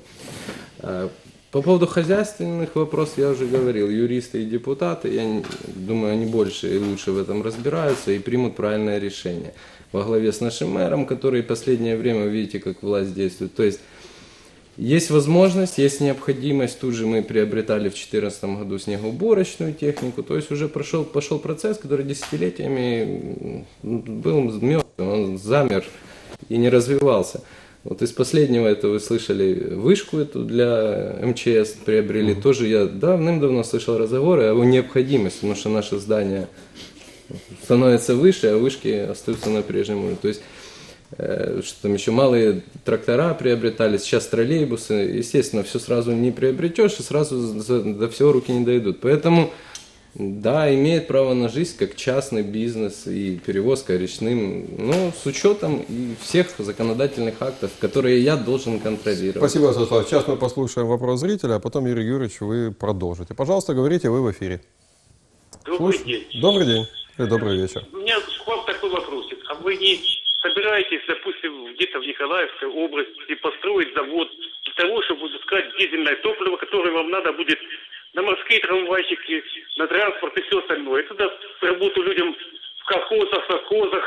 По поводу хозяйственных вопросов я уже говорил, юристы и депутаты, я думаю, они больше и лучше в этом разбираются и примут правильное решение. Во главе с нашим мэром, который в последнее время, видите, как власть действует. То есть есть возможность, есть необходимость. Тут же мы приобретали в 2014 году снегоуборочную технику. То есть уже пошел процесс, который десятилетиями был мертвым, он замер и не развивался. Вот из последнего это вы слышали, вышку эту для МЧС приобрели. Тоже я давным-давно слышал разговоры о необходимости, потому что наше здание становится выше, а вышки остаются на прежнем уровне. То есть что там еще малые трактора приобретали, сейчас троллейбусы. Естественно, все сразу не приобретешь, и сразу до всего руки не дойдут. Поэтому, да, имеет право на жизнь как частный бизнес и перевозка речным, но с учетом и всех законодательных актов, которые я должен контролировать. Спасибо, Станислав. Сейчас мы послушаем вопрос зрителя, а потом, Юрий Юрьевич, вы продолжите. Пожалуйста, говорите, вы в эфире. Добрый день. Добрый день. Или добрый вечер. У меня к вам такой вопросик. А вы не собираетесь, допустим, где-то в Николаевской области построить завод для того, чтобы выпускать дизельное топливо, которое вам надо будет на морские трамвайчики, на транспорт и все остальное? Это даст работу людям в колхозах, совхозах.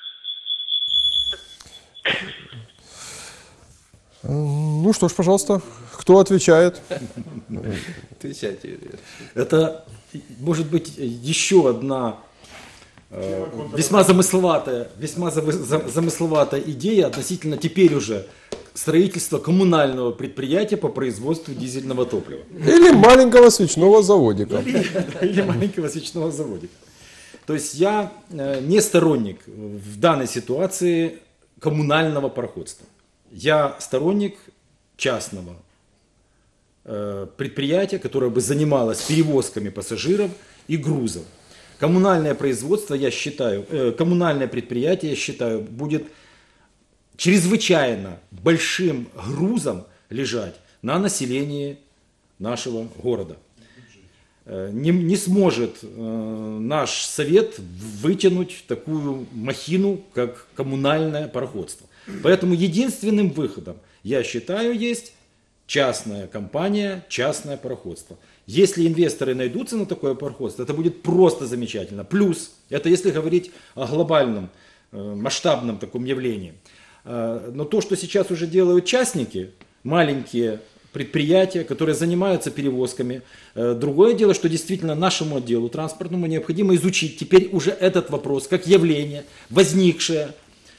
Ну что ж, пожалуйста, кто отвечает? Отвечайте. Это может быть еще одна весьма замысловатая идея относительно теперь уже строительства коммунального предприятия по производству дизельного топлива. Или маленького свечного заводика. Или маленького свечного заводика. То есть я не сторонник в данной ситуации коммунального пароходства. Я сторонник частного предприятия, которое бы занималось перевозками пассажиров и грузов. Коммунальное производство, я считаю, коммунальное предприятие, я считаю, будет чрезвычайно большим грузом лежать на населении нашего города. Не сможет наш совет вытянуть такую махину, как коммунальное пароходство. Поэтому единственным выходом, я считаю, есть частная компания, частное пароходство. Если инвесторы найдутся на такое пароходство, это будет просто замечательно. Плюс, это если говорить о глобальном, масштабном таком явлении. Но то, что сейчас уже делают частники, маленькие предприятия, которые занимаются перевозками. Другое дело, что действительно нашему отделу транспортному необходимо изучить теперь уже этот вопрос как явление, возникшее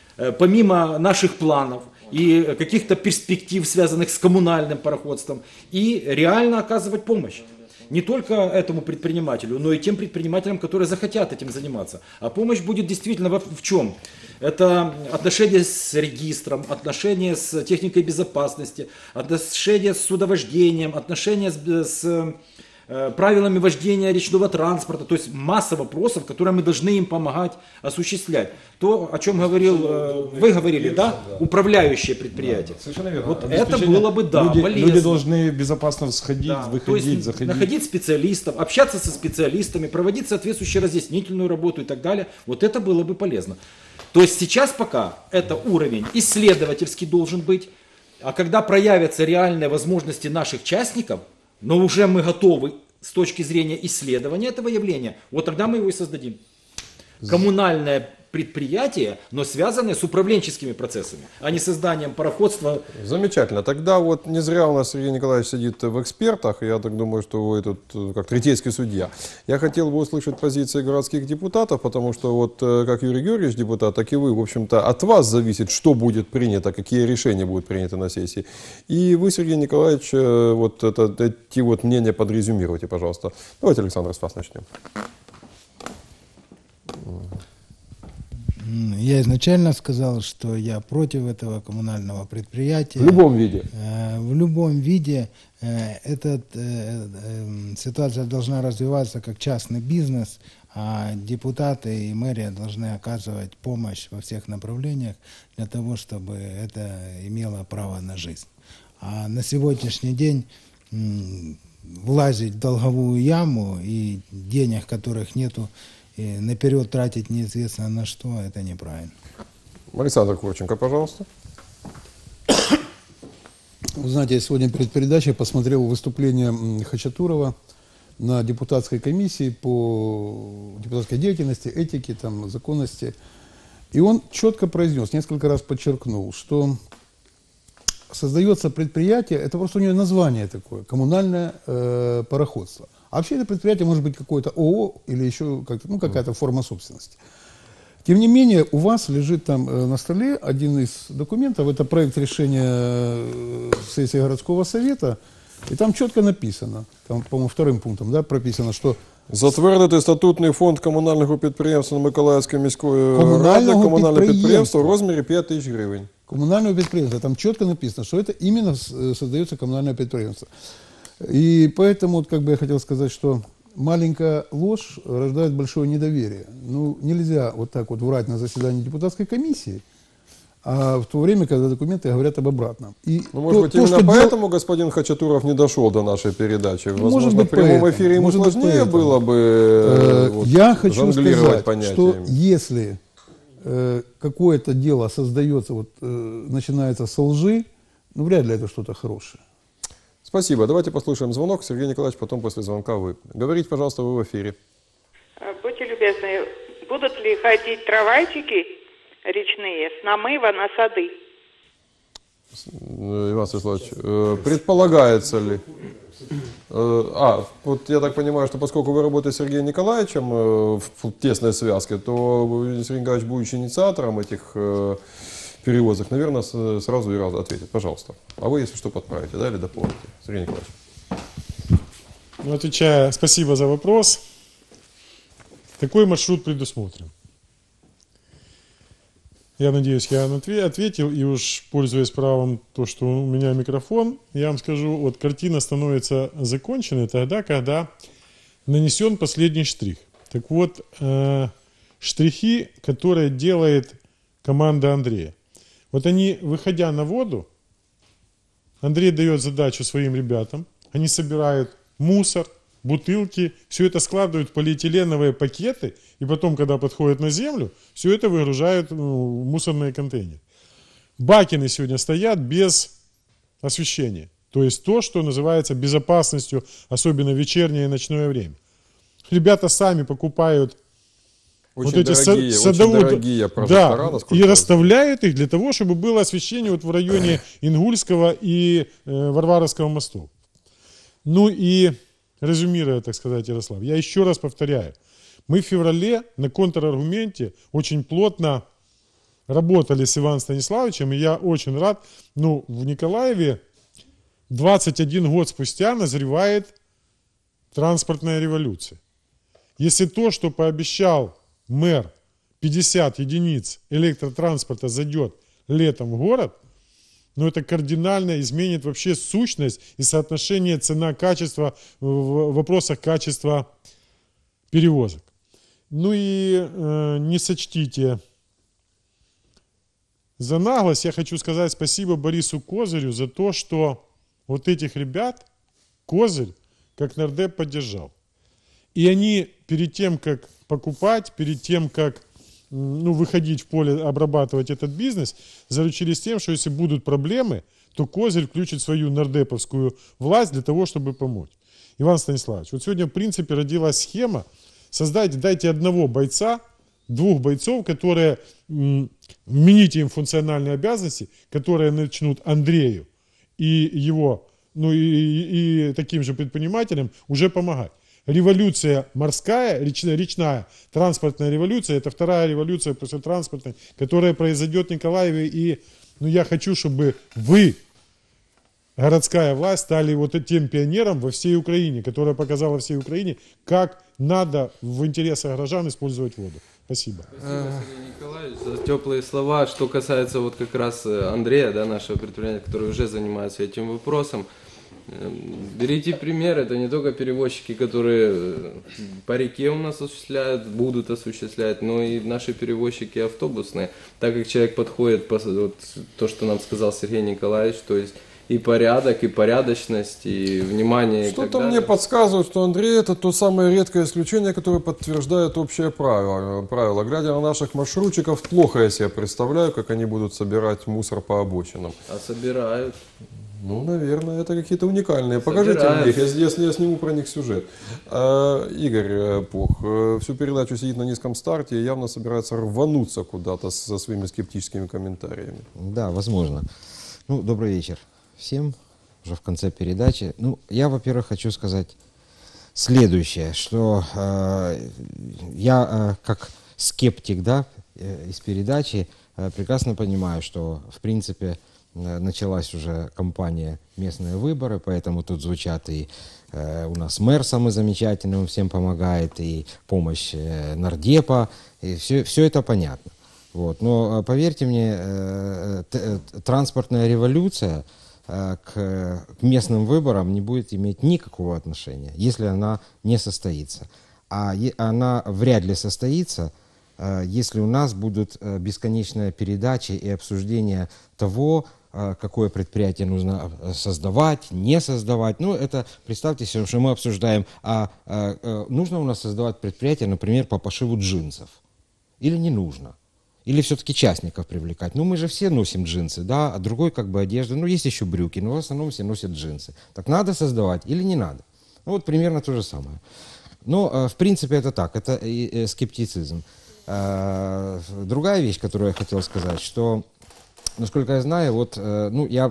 помимо наших планов и каких-то перспектив, связанных с коммунальным пароходством, и реально оказывать помощь. Не только этому предпринимателю, но и тем предпринимателям, которые захотят этим заниматься. А помощь будет действительно в чем? Это отношения с регистром, отношения с техникой безопасности, отношения с судовождением, отношения с правилами вождения речного транспорта. То есть масса вопросов, которые мы должны им помогать осуществлять. То, о чем говорил, вы говорили, да? Управляющее предприятие. Да, совершенно верно. Вот это было бы, да, полезно. Люди должны безопасно сходить, Да, выходить, то есть заходить. находить специалистов, общаться со специалистами, проводить соответствующую разъяснительную работу и так далее. Вот это было бы полезно. То есть сейчас пока это уровень исследовательский должен быть, а когда проявятся реальные возможности наших частников, но уже мы готовы с точки зрения исследования этого явления, вот тогда мы его и создадим. Коммунальное предприятие, но связанное с управленческими процессами, а не созданием пароходства. Замечательно. Тогда вот не зря у нас Сергей Николаевич сидит в экспертах, я так думаю, что вы тут как третейский судья. Я хотел бы услышать позиции городских депутатов, потому что вот как Юрий Георгиевич депутат, так и вы, в общем-то, от вас зависит, что будет принято, какие решения будут приняты на сессии. И вы, Сергей Николаевич, вот эти вот мнения подрезюмируйте, пожалуйста. Давайте, Александр, с вас начнем. Я изначально сказал, что я против этого коммунального предприятия. В любом виде. В любом виде. Эта ситуация должна развиваться как частный бизнес, а депутаты и мэрия должны оказывать помощь во всех направлениях для того, чтобы это имело право на жизнь. А на сегодняшний день влазить в долговую яму и денег, которых нету, и наперед тратить неизвестно на что, это неправильно. Александр Курченко, пожалуйста. Вы знаете, я сегодня перед передачей посмотрел выступление Хачатурова на депутатской комиссии по депутатской деятельности, этике, там, законности. И он четко произнес, несколько раз подчеркнул, что создается предприятие, это просто у него название такое, коммунальное пароходство. А вообще это предприятие может быть какое-то ООО или еще как-то, ну, какая-то форма собственности. Тем не менее, у вас лежит там на столе один из документов, это проект решения сессии городского совета, и там четко написано, там, по-моему, вторым пунктом, да, прописано, что затвердити статутний фонд комунального підприємства Миколаївської міської ради, комунальне підприємство в розмірі 5 тисяч гривень. Коммунального предприятия, там четко написано, что это именно создается коммунальное предприятие. И поэтому, вот, как бы я хотел сказать, что маленькая ложь рождает большое недоверие. Ну, нельзя вот так вот врать на заседании депутатской комиссии, а в то время, когда документы говорят об обратном. И ну, может быть, именно поэтому господин Хачатуров не дошел до нашей передачи. Возможно, быть, в прямом поэтому, эфире ему сложнее было бы я хочу сказать, понятиями. что если какое-то дело создается, вот, начинается с лжи, ну, вряд ли это что-то хорошее. Спасибо. Давайте послушаем звонок. Сергей Николаевич, потом после звонка вы. Говорите, пожалуйста, вы в эфире. Будьте любезны, будут ли ходить трамвайчики речные с намыва на сады? Иван Станиславович, предполагается ли? Вот я так понимаю, что поскольку вы работаете с Сергеем Николаевичем в тесной связке, то Сергей Николаевич, будучи инициатором этих перевозок, наверное, сразу и ответит. Пожалуйста. А вы, если что, подправите, да, или дополните? Сергей Николаевич. Ну, отвечая, спасибо за вопрос. Такой маршрут предусмотрен. Я надеюсь, я ответил, и уж пользуясь правом, то, что у меня микрофон, я вам скажу, вот картина становится законченной тогда, когда нанесен последний штрих. Так вот, штрихи, которые делает команда Андрея. Вот они, выходя на воду, Андрей дает задачу своим ребятам, они собирают мусор, бутылки, все это складывают в полиэтиленовые пакеты, и потом, когда подходят на землю, все это выгружают в мусорные контейнеры. Баки сегодня стоят без освещения, то есть то, что называется безопасностью, особенно в вечернее и ночное время. Ребята сами покупают очень вот эти дорогие прожектора, да, и расставляют их для того, чтобы было освещение вот в районе Ингульского и Варваровского мостов. Ну и резюмируя, так сказать, Ярослав, я еще раз повторяю, мы в феврале на контраргументе очень плотно работали с Иваном Станиславовичем, и я очень рад, ну, в Николаеве 21 год спустя назревает транспортная революция. Если то, что пообещал мэр, 50 единиц электротранспорта зайдет летом в город, но это кардинально изменит вообще сущность и соотношение цена-качество в вопросах качества перевозок. Ну и не сочтите за наглость, я хочу сказать спасибо Борису Козырю за то, что вот этих ребят Козырь как нардеп поддержал. И они перед тем, как покупать, перед тем, как выходить в поле, обрабатывать этот бизнес, заручились тем, что если будут проблемы, то Козырь включит свою нардеповскую власть для того, чтобы помочь. Иван Станиславович, вот сегодня в принципе родилась схема, дайте одного бойца, 2 бойцов, которые, вмените им функциональные обязанности, которые начнут Андрею и его, и таким же предпринимателям уже помогать. Революция морская, речная, транспортная революция, это вторая революция после транспортной, которая произойдет в Николаеве. И я хочу, чтобы вы, городская власть, стали вот тем пионером во всей Украине, которая показала всей Украине, как надо в интересах горожан использовать воду. Спасибо. Спасибо, Сергей Николаевич, за теплые слова. Что касается вот как раз Андрея, да, нашего предпринимателя, который уже занимается этим вопросом, берите пример, это не только перевозчики, которые по реке у нас осуществляют, будут осуществлять, но и наши перевозчики автобусные. Так как человек подходит, вот, то, что нам сказал Сергей Николаевич, то есть и порядок, и порядочность, и внимание. Что-то мне подсказывает, что Андрей это то самое редкое исключение, которое подтверждает общее правило. Глядя на наших маршрутчиков, плохо я себе представляю, как они будут собирать мусор по обочинам. А собирают. Ну, наверное, это какие-то уникальные. Покажите мне их, если я сниму про них сюжет. Игорь Пох всю передачу сидит на низком старте и явно собирается рвануться куда-то со своими скептическими комментариями. Да, возможно. Ну, добрый вечер всем, уже в конце передачи. Ну, я, во-первых, хочу сказать следующее, что я как скептик, да, из передачи прекрасно понимаю, что, в принципе, началась уже кампания «Местные выборы», поэтому тут звучат и у нас мэр самый замечательный, он всем помогает, и помощь нардепа, и все это понятно. Вот. Но поверьте мне, транспортная революция к местным выборам не будет иметь никакого отношения, если она не состоится. А она вряд ли состоится, если у нас будут бесконечные передачи и обсуждения того, какое предприятие нужно создавать, не создавать. Ну, это, представьте себе, что мы обсуждаем, нужно у нас создавать предприятие, например, по пошиву джинсов, или не нужно. Или все-таки частников привлекать. Ну, мы же все носим джинсы, да, а другой как бы одежда. Ну, есть еще брюки, но в основном все носят джинсы. Так надо создавать или не надо? Ну, вот примерно то же самое. Но, в принципе, это так, это скептицизм. Другая вещь, которую я хотел сказать, что, насколько я знаю, вот, ну, я,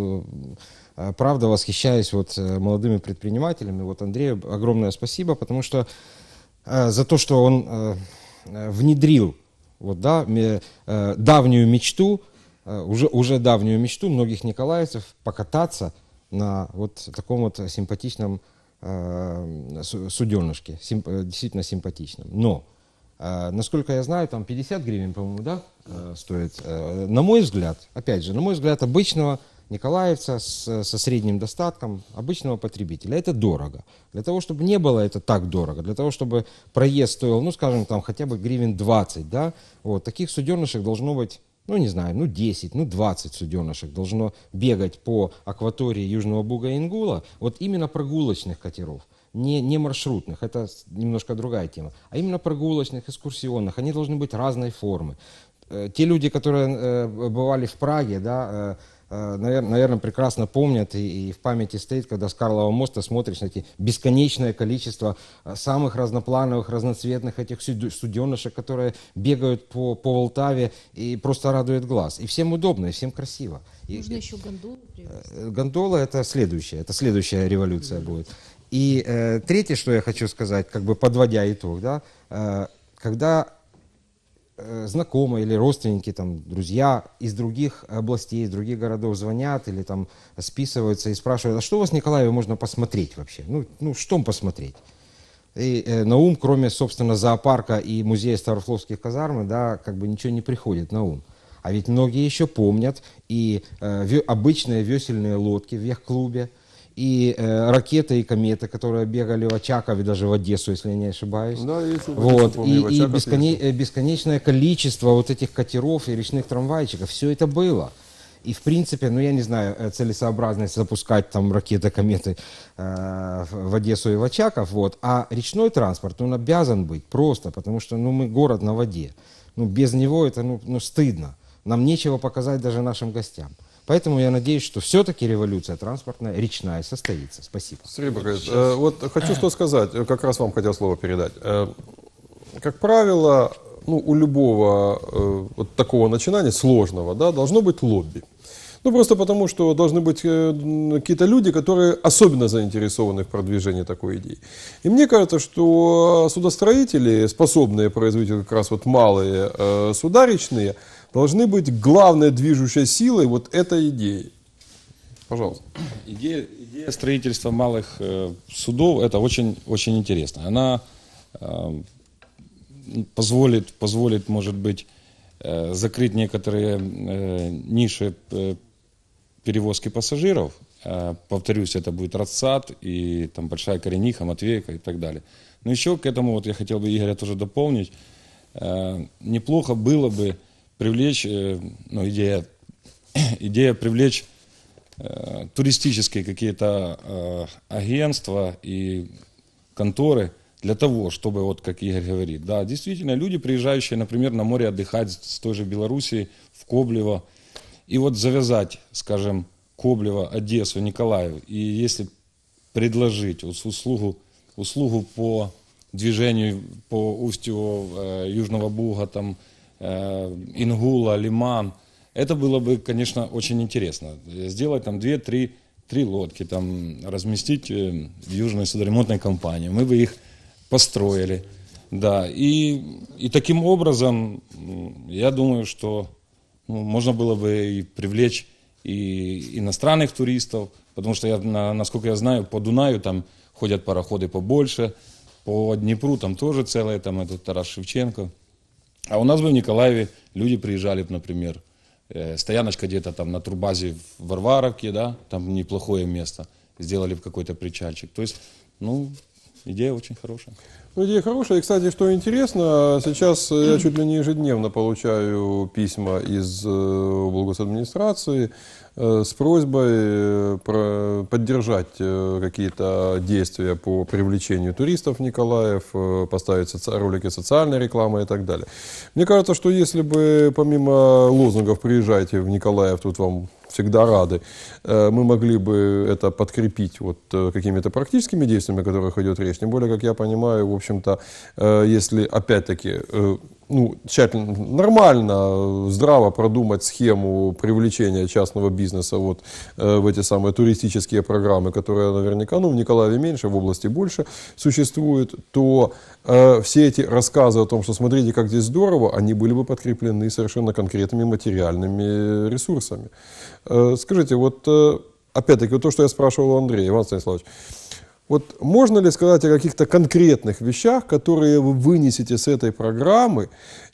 правда, восхищаюсь вот молодыми предпринимателями. Вот Андрею огромное спасибо, потому что за то, что он внедрил вот, да, давнюю мечту, уже давнюю мечту многих николаевцев покататься на вот таком вот симпатичном суденышке, действительно симпатичном. Но, насколько я знаю, там 50 гривен, по-моему, да, стоит. На мой взгляд, опять же, на мой взгляд, обычного николаевца со средним достатком, обычного потребителя. Это дорого. Для того, чтобы не было это так дорого, для того, чтобы проезд стоил, ну, скажем, там хотя бы гривен 20, да, вот, таких суденышек должно быть, ну, не знаю, ну, 10, ну, 20 суденышек должно бегать по акватории Южного Буга и Ингула, вот именно прогулочных катеров. Не маршрутных, это немножко другая тема, а именно прогулочных, экскурсионных, они должны быть разной формы. Те люди, которые бывали в Праге, да, наверное, прекрасно помнят и в памяти стоит, когда с Карлова моста смотришь на эти бесконечное количество самых разноплановых, разноцветных этих суденышек, которые бегают по Волтаве и просто радуют глаз. И всем удобно, и всем красиво. Можно еще гондолу привезти? Гондола это следующая революция будет. И третье, что я хочу сказать, как бы подводя итог, да, когда знакомые или родственники, там, друзья из других областей, из других городов звонят или там списываются и спрашивают, а что у вас в Николаеве можно посмотреть вообще? Ну что посмотреть? И на ум, кроме, собственно, зоопарка и музея Ставрословских казарм, да, как бы ничего не приходит на ум. А ведь многие еще помнят и обычные весельные лодки в яхт-клубе, и ракеты, и кометы, которые бегали в Очакове, даже в Одессу, если я не ошибаюсь. Да, вот. И бесконечное количество вот этих катеров и речных трамвайчиков, все это было. И в принципе, ну я не знаю, целесообразность запускать там ракеты, кометы в Одессу и в Очаков, вот. А речной транспорт, он обязан быть просто, потому что ну, мы город на воде. Ну, без него это ну, стыдно. Нам нечего показать даже нашим гостям. Поэтому я надеюсь, что все-таки революция транспортная, речная, состоится. Спасибо. Сергей Борисович, вот хочу что сказать, как раз вам хотел слово передать. Как правило, ну, у любого вот такого начинания, сложного, да, должно быть лобби. Ну, просто потому, что должны быть какие-то люди, которые особенно заинтересованы в продвижении такой идеи. И мне кажется, что судостроители, способные производить как раз вот малые суда речные, должны быть главной движущей силой вот этой идеи. Пожалуйста. Идея строительства малых судов – это очень, очень интересно. Она позволит, может быть, закрыть некоторые ниши перевозки пассажиров. Повторюсь, это будет Рассад и там Большая Корениха, Матвеевка и так далее. Но еще к этому вот я хотел бы Игоря тоже дополнить. Неплохо было бы привлечь, идея привлечь туристические какие-то агентства и конторы для того, чтобы, вот как Игорь говорит, да, действительно, люди, приезжающие, например, на море отдыхать с той же Белоруссии в Коблево, и вот завязать, скажем, Коблево, Одессу, Николаев, и если предложить услугу по движению по устью Южного Буга, там, Ингула, Лиман, это было бы, конечно, очень интересно. Сделать там 2-3 лодки, там, разместить в Южной судоремонтной компании. Мы бы их построили. Да. И таким образом, я думаю, что можно было бы и привлечь и иностранных туристов, потому что, насколько я знаю, по Дунаю там ходят пароходы побольше, по Днепру там тоже целые, там этот Тарас Шевченко. А у нас бы в Николаеве люди приезжали, например, стояночка где-то там на турбазе в Варваровке, да, там неплохое место, сделали бы какой-то причальчик. То есть, идея очень хорошая. Идея хорошая. И, кстати, что интересно, сейчас я чуть ли не ежедневно получаю письма из облгосадминистрации с просьбой поддержать какие-то действия по привлечению туристов в Николаев, поставить ролики социальной рекламы и так далее. Мне кажется, что если бы помимо лозунгов «приезжайте в Николаев, тут вам всегда рады», мы могли бы это подкрепить вот какими-то практическими действиями, о которых идет речь. Тем более, как я понимаю, в общем-то, если опять-таки тщательно, нормально, здраво продумать схему привлечения частного бизнеса вот в эти самые туристические программы, которые наверняка, в Николаеве меньше, в области больше существуют, то все эти рассказы о том, что смотрите, как здесь здорово, они были бы подкреплены совершенно конкретными материальными ресурсами. Скажите, вот опять-таки, вот то, что я спрашивал у Андрея, Иван Станиславович, вот можно ли сказать о каких-то конкретных вещах, которые вы вынесете с этой программы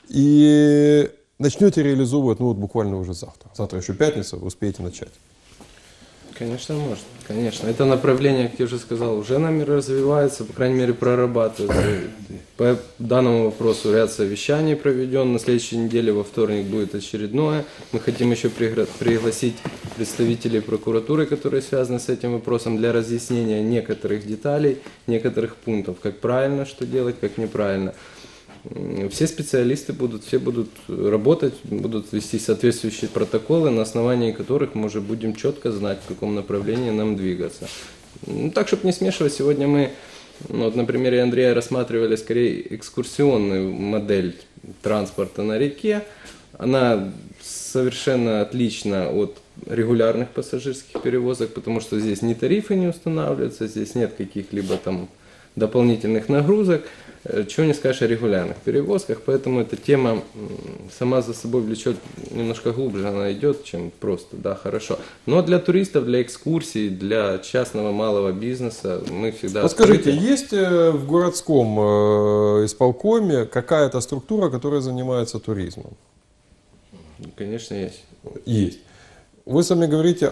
и начнете реализовывать буквально уже завтра? Завтра еще пятница, вы успеете начать. Конечно, можно. Конечно. Это направление, как я уже сказал, уже нами развивается, по крайней мере, прорабатывается. По данному вопросу ряд совещаний проведен. На следующей неделе, во вторник, будет очередное. Мы хотим еще пригласить представителей прокуратуры, которые связаны с этим вопросом, для разъяснения некоторых деталей, некоторых пунктов, как правильно что делать, как неправильно. Все специалисты будут работать, будут вести соответствующие протоколы, на основании которых мы уже будем четко знать, в каком направлении нам двигаться. Так, чтобы не смешивать, сегодня мы, на примере Андрея, рассматривали скорее экскурсионную модель транспорта на реке. Она совершенно отлична от регулярных пассажирских перевозок, потому что здесь ни тарифы не устанавливаются, здесь нет каких-либо там дополнительных нагрузок. Чего не скажешь о регулярных перевозках, поэтому эта тема сама за собой влечет немножко глубже, она идет, чем просто, да, хорошо. Но для туристов, для экскурсий, для частного малого бизнеса мы всегда... Вот скажите, есть в городском исполкоме какая-то структура, которая занимается туризмом? Конечно, есть. Есть. Вы сами говорите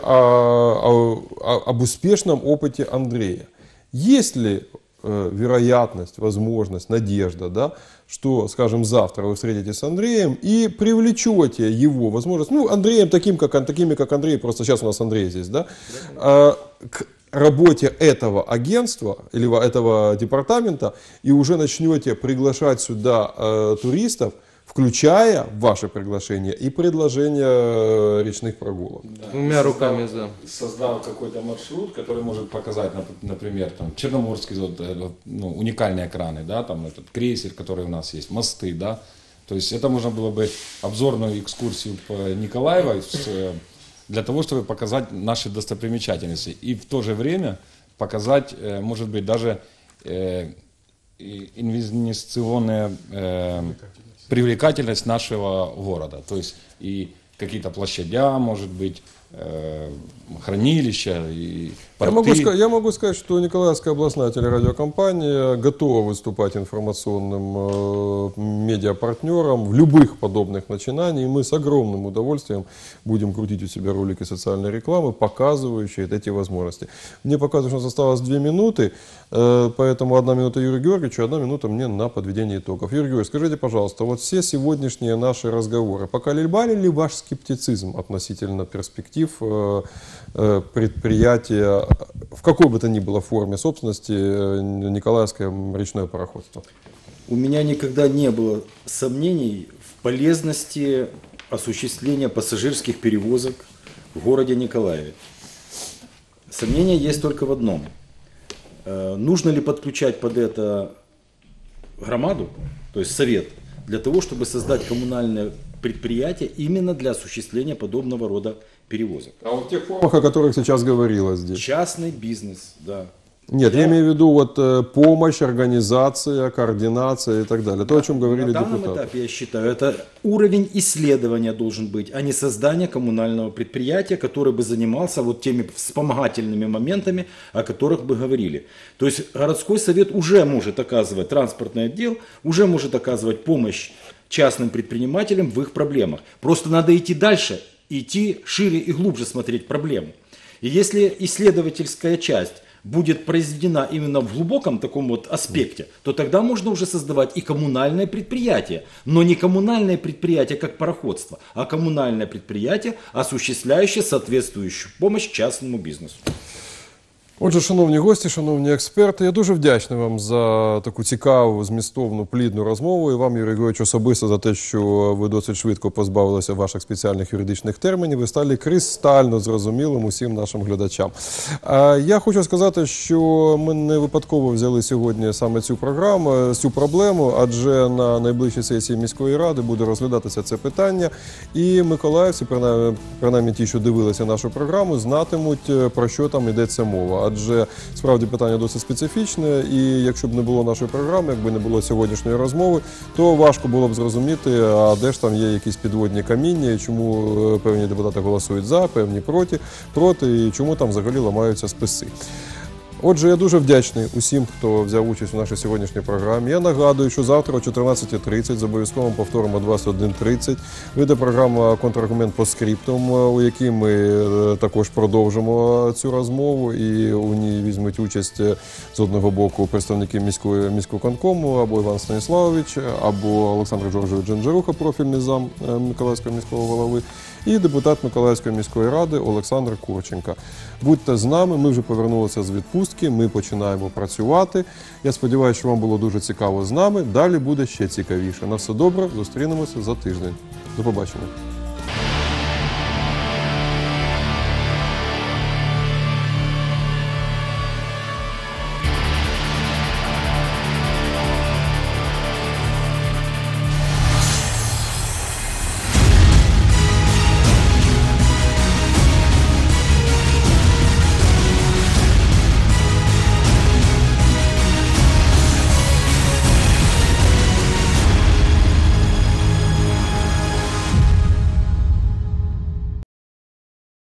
об успешном опыте Андрея. Есть ли вероятность, возможность, надежда, да, что, скажем, завтра вы встретитесь с Андреем и привлечете его возможность, Андреем такими, как Андрей, просто сейчас у нас Андрей здесь, да, к работе этого агентства или этого департамента, и уже начнете приглашать сюда туристов, включая ваше приглашение и предложение речных прогулок. Двумя руками за. Создал какой-то маршрут, который может показать, например, там, Черноморский, уникальные экраны, да, там этот крейсер, который у нас есть, мосты, да. То есть это можно было бы обзорную экскурсию по Николаеву для того, чтобы показать наши достопримечательности. И в то же время показать, может быть, даже инвестиционные привлекательность нашего города. То есть и какие-то площадя, может быть, хранилища и Я порты. могу сказать, что Николаевская областная телерадиокомпания готова выступать информационным медиапартнером в любых подобных начинаниях. И мы с огромным удовольствием будем крутить у себя ролики социальной рекламы, показывающие эти возможности. Мне показывают, что у нас осталось 2 минуты, поэтому 1 минута Юрию Георгиевичу, 1 минута мне на подведение итогов. Юрий Георгиевич, скажите, пожалуйста, вот все сегодняшние наши разговоры поколебали ли ваш скептицизм относительно перспектив предприятия в какой бы то ни было форме собственности Николаевское речное пароходство? У меня никогда не было сомнений в полезности осуществления пассажирских перевозок в городе Николаеве. Сомнение есть только в одном. Нужно ли подключать под это громаду, то есть совет, для того, чтобы создать коммунальное предприятие именно для осуществления подобного рода перевозок? А вот в тех формах, о которых сейчас говорилось здесь. Частный бизнес, да. Нет, я имею в виду вот помощь, организация, координация и так далее. То, о чем говорили депутаты. На данном этапе, я считаю, это уровень исследования должен быть, а не создание коммунального предприятия, которое бы занимался вот теми вспомогательными моментами, о которых бы говорили. То есть городской совет уже может оказывать, транспортный отдел уже может оказывать помощь частным предпринимателям в их проблемах. Просто надо идти дальше, идти шире и глубже смотреть проблему. И если исследовательская часть будет произведена именно в глубоком таком вот аспекте, то тогда можно уже создавать и коммунальное предприятие. Но не коммунальное предприятие как пароходство, а коммунальное предприятие, осуществляющее соответствующую помощь частному бизнесу. Отже, шановні гості, шановні експерти, я дуже вдячний вам за таку цікаву, змістовну, плідну розмову. І вам, Юрій Георгійович, особисто за те, що ви досить швидко позбавилися ваших спеціальних юридичних термінів і стали кристально зрозумілим усім нашим глядачам. Я хочу сказати, що ми не випадково взяли сьогодні саме цю програму, цю проблему, адже на найближчій сесії міської ради буде розглядатися це питання. І миколаївці, принаймні ті, що дивилися нашу програму, знатимуть, про що там йдеться мова. Адже справді питання досить специфічне, і якщо б не було нашої програми, якби не було сьогоднішньої розмови, то важко було б зрозуміти, а де ж там є якісь підводні каміння, і чому певні депутати голосують за, певні проти, і чому там взагалі ламаються списи. Отже, я дуже вдячний усім, хто взяв участь у нашій сьогоднішній програмі. Я нагадую, що завтра о 14:30 з обов'язковим повтором о 21:30 вийде програма «Контраргумент по скриптум», у якій ми також продовжимо цю розмову, і у ній візьмуть участь з одного боку представники міськвиконкому, або Іван Станіславович, або Олександр Джорджович Джанжаруха, профільний зам Миколаївського міського голови, і депутат Миколаївської міської ради Олександр Курченко. Будьте з нами, ми вже повернулися з відпустки, ми починаємо працювати. Я сподіваюся, що вам було дуже цікаво з нами. Далі буде ще цікавіше. На все добре, зустрінемося за тиждень. До побачення.